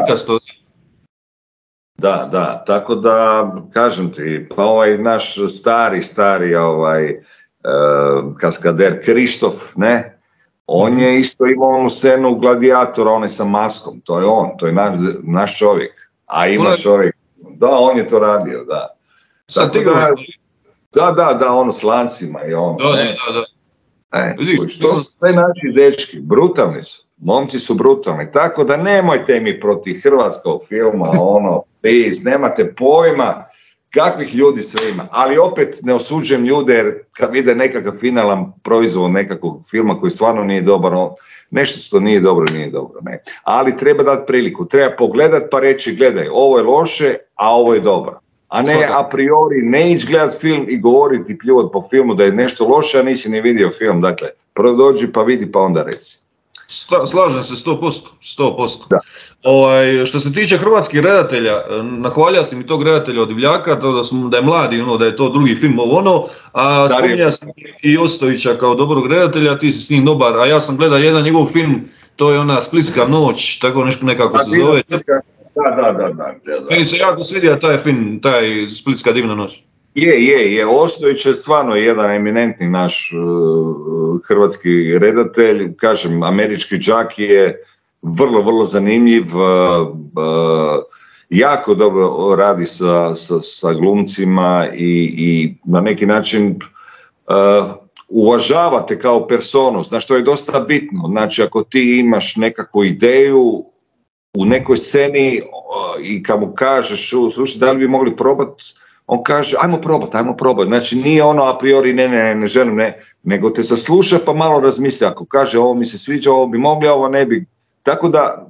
da, da, tako da, kažem ti, pa ovaj naš stari, stari ovaj, uh, kaskader Krištof, ne, on je isto imao onu scenu Gladiatora, onaj sa maskom, to je on, to je naš, naš čovjek, a ima čovjek, da, on je to radio, da. Sa tigrom? Da, da, da, ono s lancima i on. Da, da, da. E, to su sve naši dečki, brutalni su, momci su brutalni, tako da nemojte mi protiv hrvatskog filma, ono, please, nemate pojma kakvih ljudi sve ima, ali opet ne osuđujem ljude jer kad vide nekakav finalan proizvod nekakvog filma koji stvarno nije dobar, on, nešto što nije dobro, nije dobro, ne. Ali treba dati priliku, treba pogledat pa reći, gledaj, ovo je loše, a ovo je dobro. A ne a priori ne ići gledat film i govoriti, pljuvat po filmu da je nešto loše, a nisi ni vidio film. Dakle, prvo dođi pa vidi pa onda reci. Slažem se sto posto. sto posto. Da. Ovaj, što se tiče hrvatskih redatelja, nahvalja si mi tog redatelja od Divljaka, to da, smo, da je mladi, ono, da je to drugi film ovo ono, a spominja sam i Ostojića kao dobrog redatelja, ti si s njim dobar, a ja sam gledao jedan njegov film, to je ona Splitska noć, tako nešto nekako se zove. Da, da, da, da, da. Meni se jako svidio taj film, taj Splitska divna noć. Je, je, je. Ostojić je stvarno jedan eminentni naš uh, hrvatski redatelj. Kažem, američki džak je vrlo, vrlo zanimljiv. Uh, uh, jako dobro radi sa, sa, sa glumcima i, i na neki način uh, uvažavate kao personu. Znaš, to je dosta bitno. Znači, ako ti imaš nekakvu ideju u nekoj sceni i kad mu kažeš, slušaj, da li bi mogli probati, on kaže, ajmo probati, ajmo probati. Znači, nije ono a priori, ne, ne, ne želim, ne, nego te sasluša pa malo razmisli. Ako kaže, ovo mi se sviđa, ovo bi mogli, ovo ne bi. Tako da,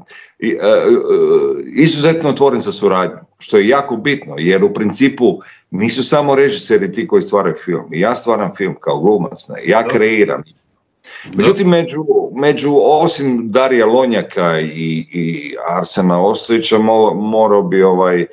izuzetno otvoren za suradnju, što je jako bitno, jer u principu nisu samo režiseri ti koji stvaraju film. Ja stvaram film kao glumac, ne, ja kreiram. Međutim, među, među osim Darija Lonjaka i, i Arsena Ostojića mo, morao bi ovaj, e,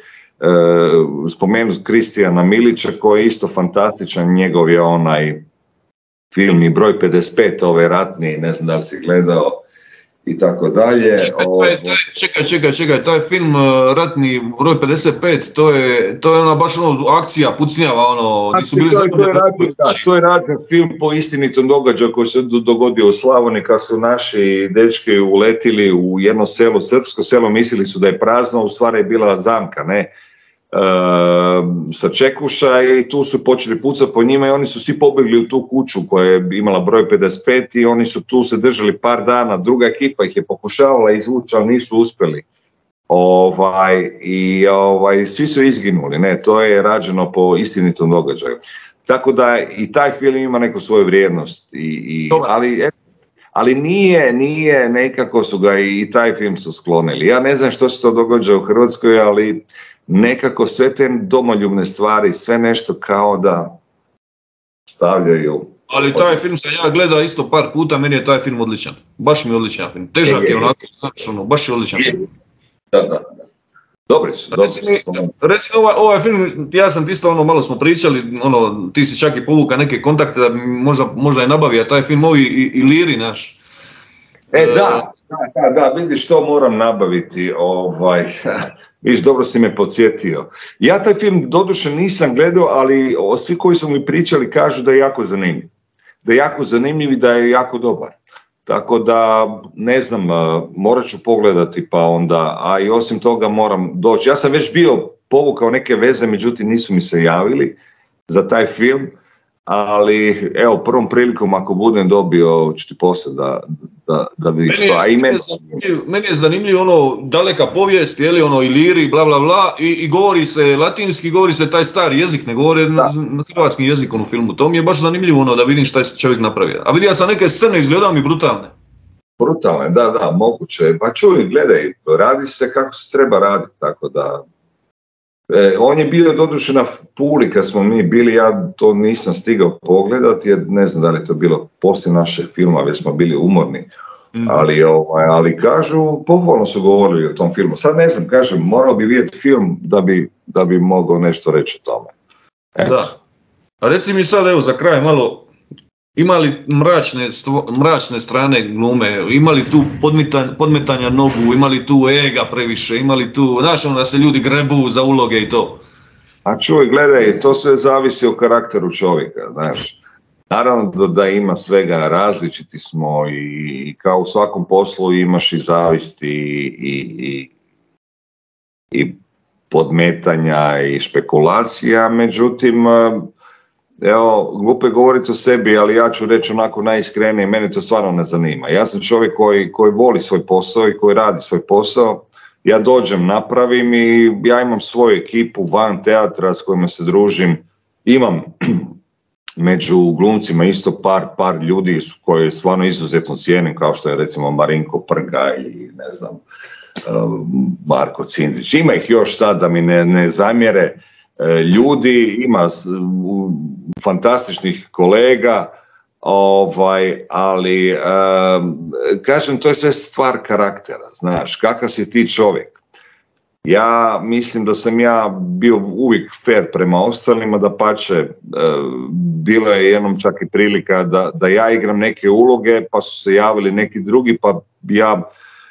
spomenuti Kristijana Milića koji je isto fantastičan, njegov je onaj film i broj pedeset pet, ovaj ratni, ne znam da li si gledao i tako dalje. Čekaj, čekaj, čekaj, taj film ratni broj pedeset pet, to je, to je ona baš ono akcija, pucnjava, ono, znači, su bili to, je, to, je ratni, da, to je ratni film po istinitom događaju koji se dogodio u Slavoniji kad su naši dečki uletili u jedno selo, srpsko selo, mislili su da je prazno, u stvari je bila zamka, ne, e, sa Čekuša i tu su počeli pucati po njima i oni su svi pobjegli u tu kuću koja je imala broj pedeset pet i oni su tu se držali par dana, druga ekipa ih je pokušavala izvući, ali nisu uspjeli. Ovaj, i ovaj, svi su izginuli, ne, to je rađeno po istinitom događaju. Tako da i taj film ima neku svoju vrijednost, i, i, ali, ali nije, nije, nekako su ga i taj film su sklonili. Ja ne znam što se to događa u Hrvatskoj, ali nekako sve te domoljubne stvari, sve nešto kao da stavljaju. Ali taj film sam ja gledao isto par puta, meni je taj film odličan. Baš mi je odličan film. Težak je, je onako, znaš ono, baš je odličan film. Da, da, da. Dobri su, dobri su. Reci ovaj, ovaj film, ja sam ti isto ono, malo smo pričali, ono, ti si čak i povuka neke kontakte da možda, možda je nabavio taj film, ovi i, i Liri naš. E, da, da, da, da, vidiš što moram nabaviti, ovaj, viš, dobro si me podsjetio. Ja taj film doduše nisam gledao, ali svi koji su mi pričali kažu da je jako zanimljiv. Da je jako zanimljiv i da je jako dobar. Tako da, ne znam, morat ću pogledati pa onda, a i osim toga moram doći. Ja sam već bio povukao neke veze, međutim nisu mi se javili za taj film, ali evo, prvom prilikom ako budem dobio, ću ti poslati da, da, da vidiš to. A i meni, meni, meni je zanimljivo ono, daleka povijest, je li, ono, Iliri, bla, bla, bla, i, i govori se latinski, govori se taj stari jezik, ne govori na, na hrvatskim jezikom u filmu. To mi je baš zanimljivo ono, da vidim šta je čovjek napravio. A vidio sam neke scene, izgledao mi brutalne. Brutalne, da, da, moguće. Pa čuj, gledaj, radi se kako se treba raditi, tako da... E, on je bio doduše na Puli kad smo mi bili, ja to nisam stigao pogledati jer ne znam da li je to bilo poslije našeg filma, već smo bili umorni, mm. ali, ovaj, ali kažu, pohvalno su govorili o tom filmu. Sad ne znam, kažem, morao bi vidjeti film da bi, da bi mogao nešto reći o tome. Eto. Da. A reci mi sad, evo, za kraj malo, ima li mračne, stvo, mračne strane glume, ima li tu podmetanja, podmetanja nogu, ima li tu ega previše, ima li tu, znaš ono da se ljudi grebu za uloge i to? A čuj, gledaj, to sve zavisi o karakteru čovjeka, znaš. Naravno da, da ima svega, različiti smo i, i kao u svakom poslu imaš i zavisti i, i, i podmetanja i špekulacija, međutim, evo, glupo je govoriti o sebi, ali ja ću reći onako najiskrenije, mene to stvarno ne zanima. Ja sam čovjek koji, koji voli svoj posao i koji radi svoj posao. Ja dođem, napravim i ja imam svoju ekipu van teatra s kojima se družim. Imam među glumcima isto par, par ljudi koje stvarno izuzetno cijenim, kao što je recimo Marinko Prga i ne znam, Marko Cindrić. Ima ih još sad da mi ne, ne zamjere ljudi, ima fantastičnih kolega, ovaj, ali um, kažem, to je sve stvar karaktera, znaš, kakav si ti čovjek. Ja mislim da sam ja bio uvijek fair prema ostalima, da pače, bilo je jednom čak i prilika da, da ja igram neke uloge, pa su se javili neki drugi, pa ja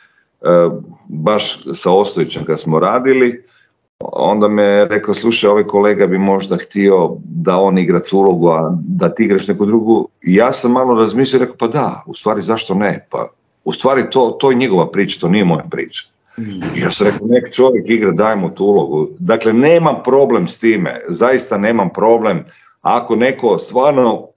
baš sa Ostojićem kad smo radili, onda me rekao, slušaj, ovaj kolega bi možda htio da on igra tu ulogu, a da ti igraš neku drugu. I ja sam malo razmislio i rekao, pa da, u stvari zašto ne? Pa u stvari to, to je njegova priča, to nije moja priča. I ja sam rekao, nek čovjek igra, daj mu tu ulogu. Dakle, nemam problem s time, zaista nemam problem. Ako neko stvarno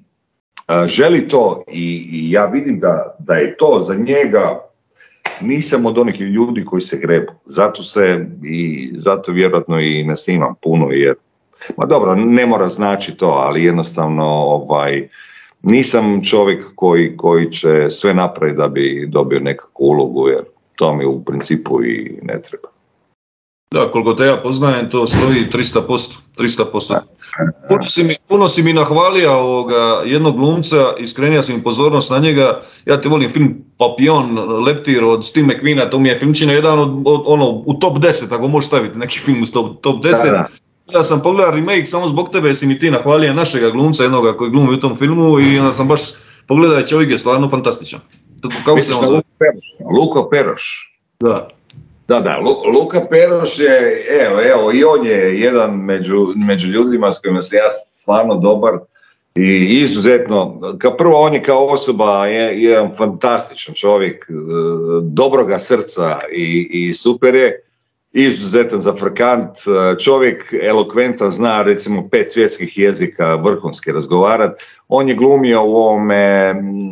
želi to i, i ja vidim da, da je to za njega, nisam od onih ljudi koji se grebu. Zato se i zato vjerojatno i ne snimam puno, jer, ma dobro, ne mora znači to, ali jednostavno ovaj, nisam čovjek koji, koji će sve napraviti da bi dobio nekakvu ulogu, jer to mi u principu i ne treba. Da, koliko te ja poznajem, to stoji tristo posto. tristo posto. Puno si mi, puno si mi nahvalio ovoga jednog glumca, iskrenio si mi pozornost na njega. Ja te volim film Papillon, Leptir od Steve McQueena, to mi je filmčina jedan od, od, ono, u top deset, ako možeš staviti neki film u top, top deset. Da, da. Ja sam pogledao remake, samo zbog tebe si mi ti nahvalio našega glumca, jednoga koji glumi u tom filmu, i onda sam baš pogledao, čovjek je stvarno fantastičan. Kako se on zove? Luka Peroš. Da. Da, da, Luka Peroš je, evo, evo, i on je jedan među, među ljudima s kojima se ja stvarno dobar i izuzetno, kao prvo on je kao osoba je jedan fantastičan čovjek, dobroga srca i, i super je, izuzetan zafrkant čovjek, elokventan, zna recimo pet svjetskih jezika, vrhunski razgovarat. On je glumio u ovome,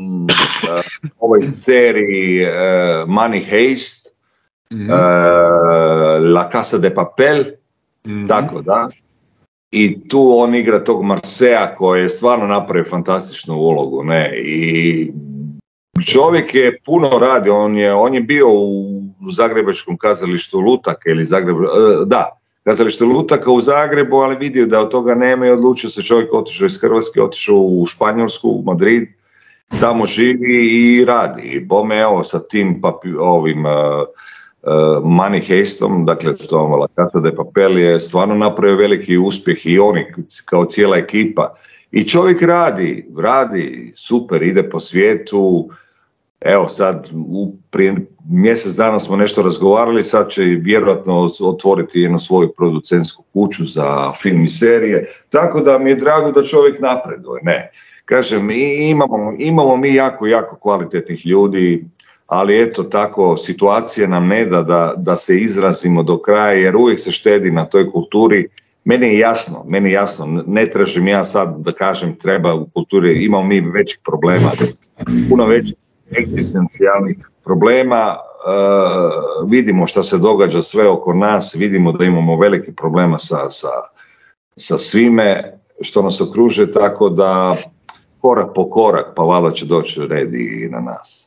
ovoj seriji Money Heist, Mm-hmm. Uh, La Casa de Papel, mm-hmm. tako da, i tu on igra tog Marseja koji je stvarno napravio fantastičnu ulogu, ne, i čovjek je puno radi, on je, on je bio u zagrebačkom kazalištu Lutaka ili Zagreb, uh, da, kazalište Lutaka u Zagrebu, ali vidio da od toga nema i odlučio se čovjek, otišao iz Hrvatske, otišao u Španjolsku, u Madrid, tamo živi i radi, i bome evo sa tim papi, ovim uh, Uh, Money Heistom, dakle to La Casa de Papel je stvarno napravio veliki uspjeh i oni kao cijela ekipa. I čovjek radi, radi, super, ide po svijetu. Evo sad, u, prije mjesec dana smo nešto razgovarali, sad će vjerojatno otvoriti jednu svoju producentsku kuću za film i serije, tako da mi je drago da čovjek napreduje, ne. Kažem, imamo, imamo mi jako, jako kvalitetnih ljudi, ali eto tako, situacija nam ne da, da da se izrazimo do kraja, jer uvijek se štedi na toj kulturi. Meni je jasno, meni je jasno, ne tražim ja sad da kažem treba u kulturi, imamo mi većih problema, puno većih egzistencijalnih problema, uh, vidimo što se događa sve oko nas, vidimo da imamo velike problema sa, sa, sa svime što nas okruže, tako da korak po korak, pa valjda će doći red i na nas.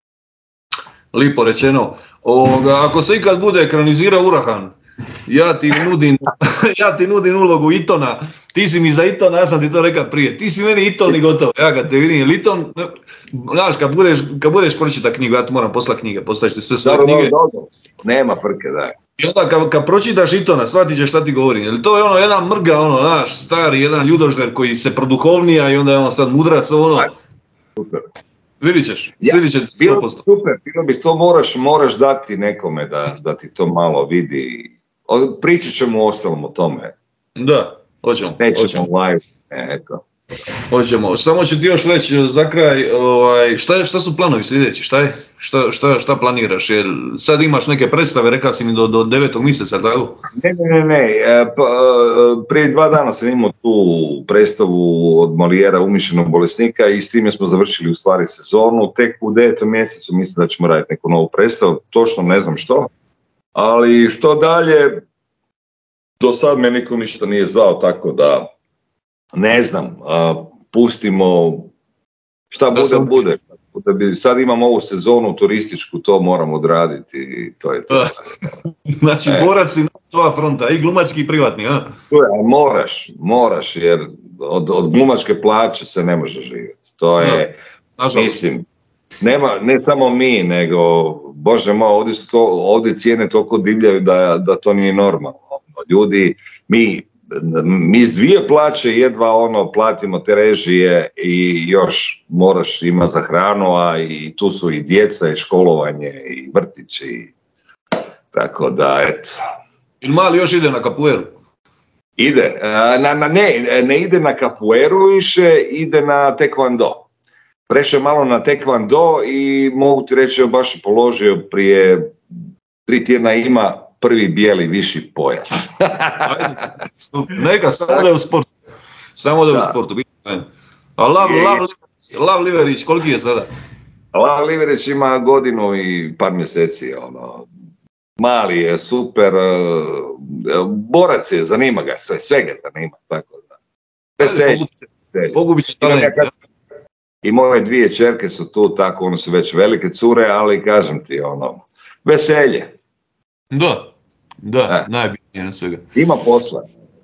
Lipo rečeno. Ovoga, ako se ikad bude ekranizirao Urahan, ja ti nudim, ja ti nudim ulogu Itona, ti si mi za Itona, ja sam ti to rekao prije, ti si meni Iton i gotovo, ja kad te vidim, Iton, znaš, kad budeš, kad budeš pročita knjigu, ja ti moram poslati knjige, postaviš ti sve svoje knjige. Do, do, do. Nema prke, da. I onda kad, kad pročitaš Itona, shvatit ćeš šta ti govorim, jer to je ono jedan mrga, ono, znaš, stari, jedan ljudožder koji se produhovnija i onda je on sad mudrac, ono. Aj, super. Vidit ćeš, ja, vidit ćeš sto posto. Super, bilo bi to moraš, moraš dati nekome da, da ti to malo vidi. Pričat ćemo ostalom o tome. Da, hoćemo. Nećemo live, eto. Hoćemo. Samo ću ti još reći za kraj, ovaj, šta, šta su planovi sljedeći? Šta, je, šta, šta, šta planiraš? Jer sad imaš neke predstave, rekao si mi do, do devetog mjeseca, tako? Ne, ne, ne, ne. Pa, prije dva dana sam imao tu predstavu od Molijera Umišljenog bolesnika i s time smo završili u stvari sezonu. Tek u devetom mjesecu mislim da ćemo raditi neku novu predstavu, točno ne znam što. Ali što dalje, do sad me niko ništa nije zvao, tako da ne znam, pustimo šta bude, da bude. Sad imamo ovu sezonu turističku, to moramo odraditi i to je to. Znači, e. borac si na sva fronta, i glumački i privatni, a? To je, moraš, moraš, jer od, od glumačke plaće se ne može živjeti. To je, no, mislim, nema, ne samo mi, nego, bože moj, ovdje, to, ovdje cijene toliko divljaju da, da to nije normalno. Ljudi, mi, mi s dvije plaće jedva ono platimo te režije i još moraš ima za hranu, a i tu su i djeca i školovanje i vrtići. Tako da, eto. Ili mali još ide na kapueru? Ide. Na, na, ne, ne ide na kapueru više, ide na tekvando. Prešao malo na tekvando i mogu ti reći, baš je položio prije tri tjedna ima prvi bijeli viši pojas. Neka, samo da je u sportu. Samo da je u sportu. A Lav, Lav, Lav Liverić, koliki je sada? Lav Liverić ima godinu i par mjeseci. Ono. Mali je, super. Borac je, zanima ga sve, sve ga zanima. Tako da. Veselje. Pogubit će talent. I moje dvije čerke su tu, tako, one su već velike cure, ali kažem ti, ono, veselje. Da, da, e. najbitnije na svega. Ima posla.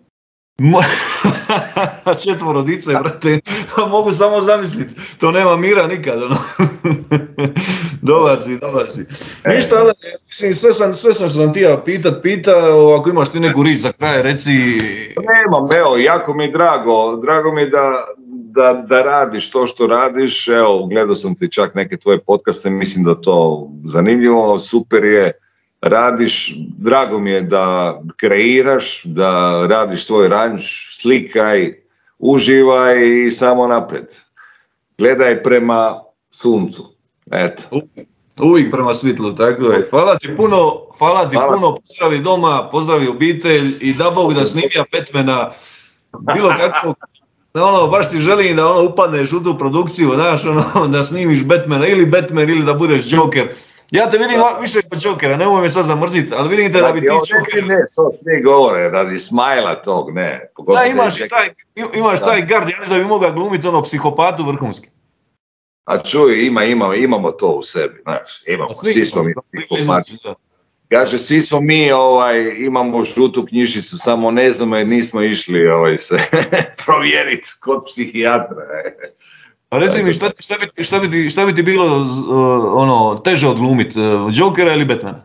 Četvoro dice, brate, mogu samo zamisliti, to nema mira nikad, ono. Dobar si, dobar si. E. Ništa, ali, mislim, sve sam, sve sam što sam ti ja pitat, pitao, ako imaš ti neku rič za kraj, reci... Nemam, evo, jako mi je drago, drago mi je da, da, da radiš to što radiš, evo, gledao sam ti čak neke tvoje podcaste, mislim da to zanimljivo, super je. Radiš, drago mi je da kreiraš, da radiš svoj ranč, slikaj, uživaj i samo naprijed. Gledaj prema suncu. Eto. Uvijek prema svitlu, tako je. Hvala ti puno, hvala ti hvala. puno, pozdravi doma, pozdravi obitelj i da Bog da snimija Batmana, bilo kakvog, da ono, baš ti želim da ono upadneš u tu produkciju, znaš, ono, da snimiš Batmana ili Batman ili da budeš Joker. Ja te vidim više kod Jokera, nemoj me sad zamrziti, ali vidim te da bi ti Joker... Ne, to svi govore, radi smajla tog, ne. Da, imaš taj, imaš taj gard, ja ne znam da bi mogao glumiti ono psihopatu vrhunski. A čuj, ima, ima, imamo to u sebi, znaš, imamo, svi, svi smo mi psihopati. Kaže, svi smo mi, ovaj, imamo žutu knjižicu, samo ne znamo jer nismo išli ovaj, se provjeriti kod psihijatra. A reci mi, šta, šta, bi, šta, bi, šta bi ti bilo uh, ono, teže odglumiti, uh, Jokera ili Batmana?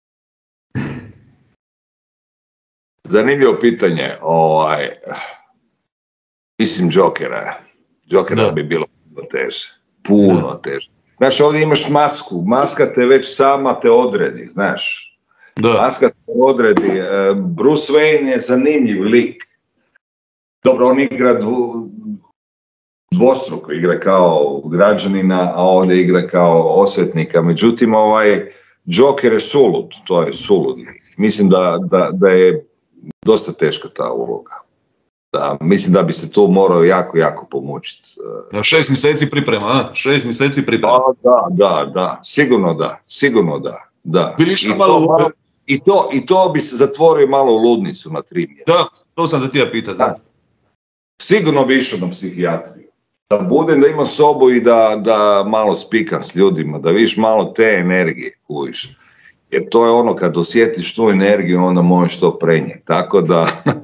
Zanimljivo pitanje. Ovaj, mislim Jokera. Jokera da. bi bilo puno teže. Puno da. teže. Znaš, ovdje imaš masku. Maska te već sama te odredi, znaš. Da. Maska te odredi. Bruce Wayne je zanimljiv lik. Dobro, on igra dvu... dvostruko, igra kao građanina, a ovdje igra kao osvetnika. Međutim, ovaj Joker je sulud, to je sulud. Mislim da, da, da je dosta teška ta uloga. Da, mislim da bi se tu morao jako, jako pomoćiti. Na šest mjeseci priprema, a? Šest mjeseci priprema. Da, da, da, sigurno da, sigurno da. da. Bili što malo... malo i, to, I to bi se zatvorio malo u ludnicu na tri mjeseca. Da, to sam da ti ja pitati. Da. Sigurno bi išao na psihijatriju. Da budem, da ima sobu i da, da malo spikam s ljudima, da vidiš malo te energije kojiš. Jer to je ono, kad osjetiš tu energiju, onda možeš to prenijeti. Tako da,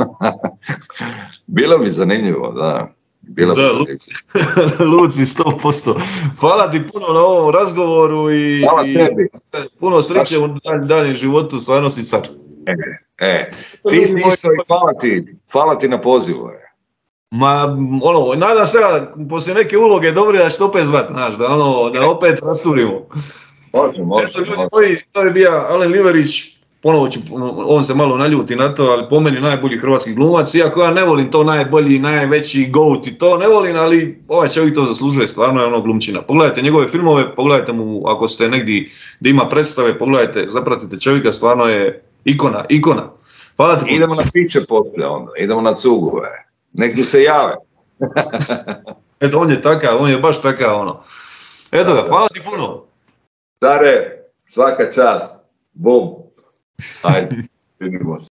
bilo bi zanimljivo, da. Bilo da, bi Luci, Luci, sto posto. Hvala ti puno na ovom razgovoru i, hvala tebi. i puno sreće u daljem životu, stvarno si car. E, e. Ti si isto i hvala ti, hvala ti na pozivu. Ma, ono, nadam se da poslije neke uloge dobre da ćete opet zvat, znaš, da ono, da opet rasturimo. Može, može. Eto, ljudi moji, to je bio Alen Liverić, ponovo ću, on se malo naljuti na to, ali po meni najbolji hrvatski glumac, iako ja ne volim to najbolji, najveći goat i to, ne volim, ali ovaj čovjek to zaslužuje, stvarno je ono glumčina. Pogledajte njegove filmove, pogledajte mu, ako ste negdje gdje ima predstave, pogledajte, zapratite čovjeka, stvarno je ikona, ikona. Hvala ti. Idemo na piće poslije onda, idemo na cugove, nek mi se jave. Eto, on je takav, on je baš takav ono. Eto ga, hvala ti puno. Stare, svaka čast, bom. Ajde, vidimo se.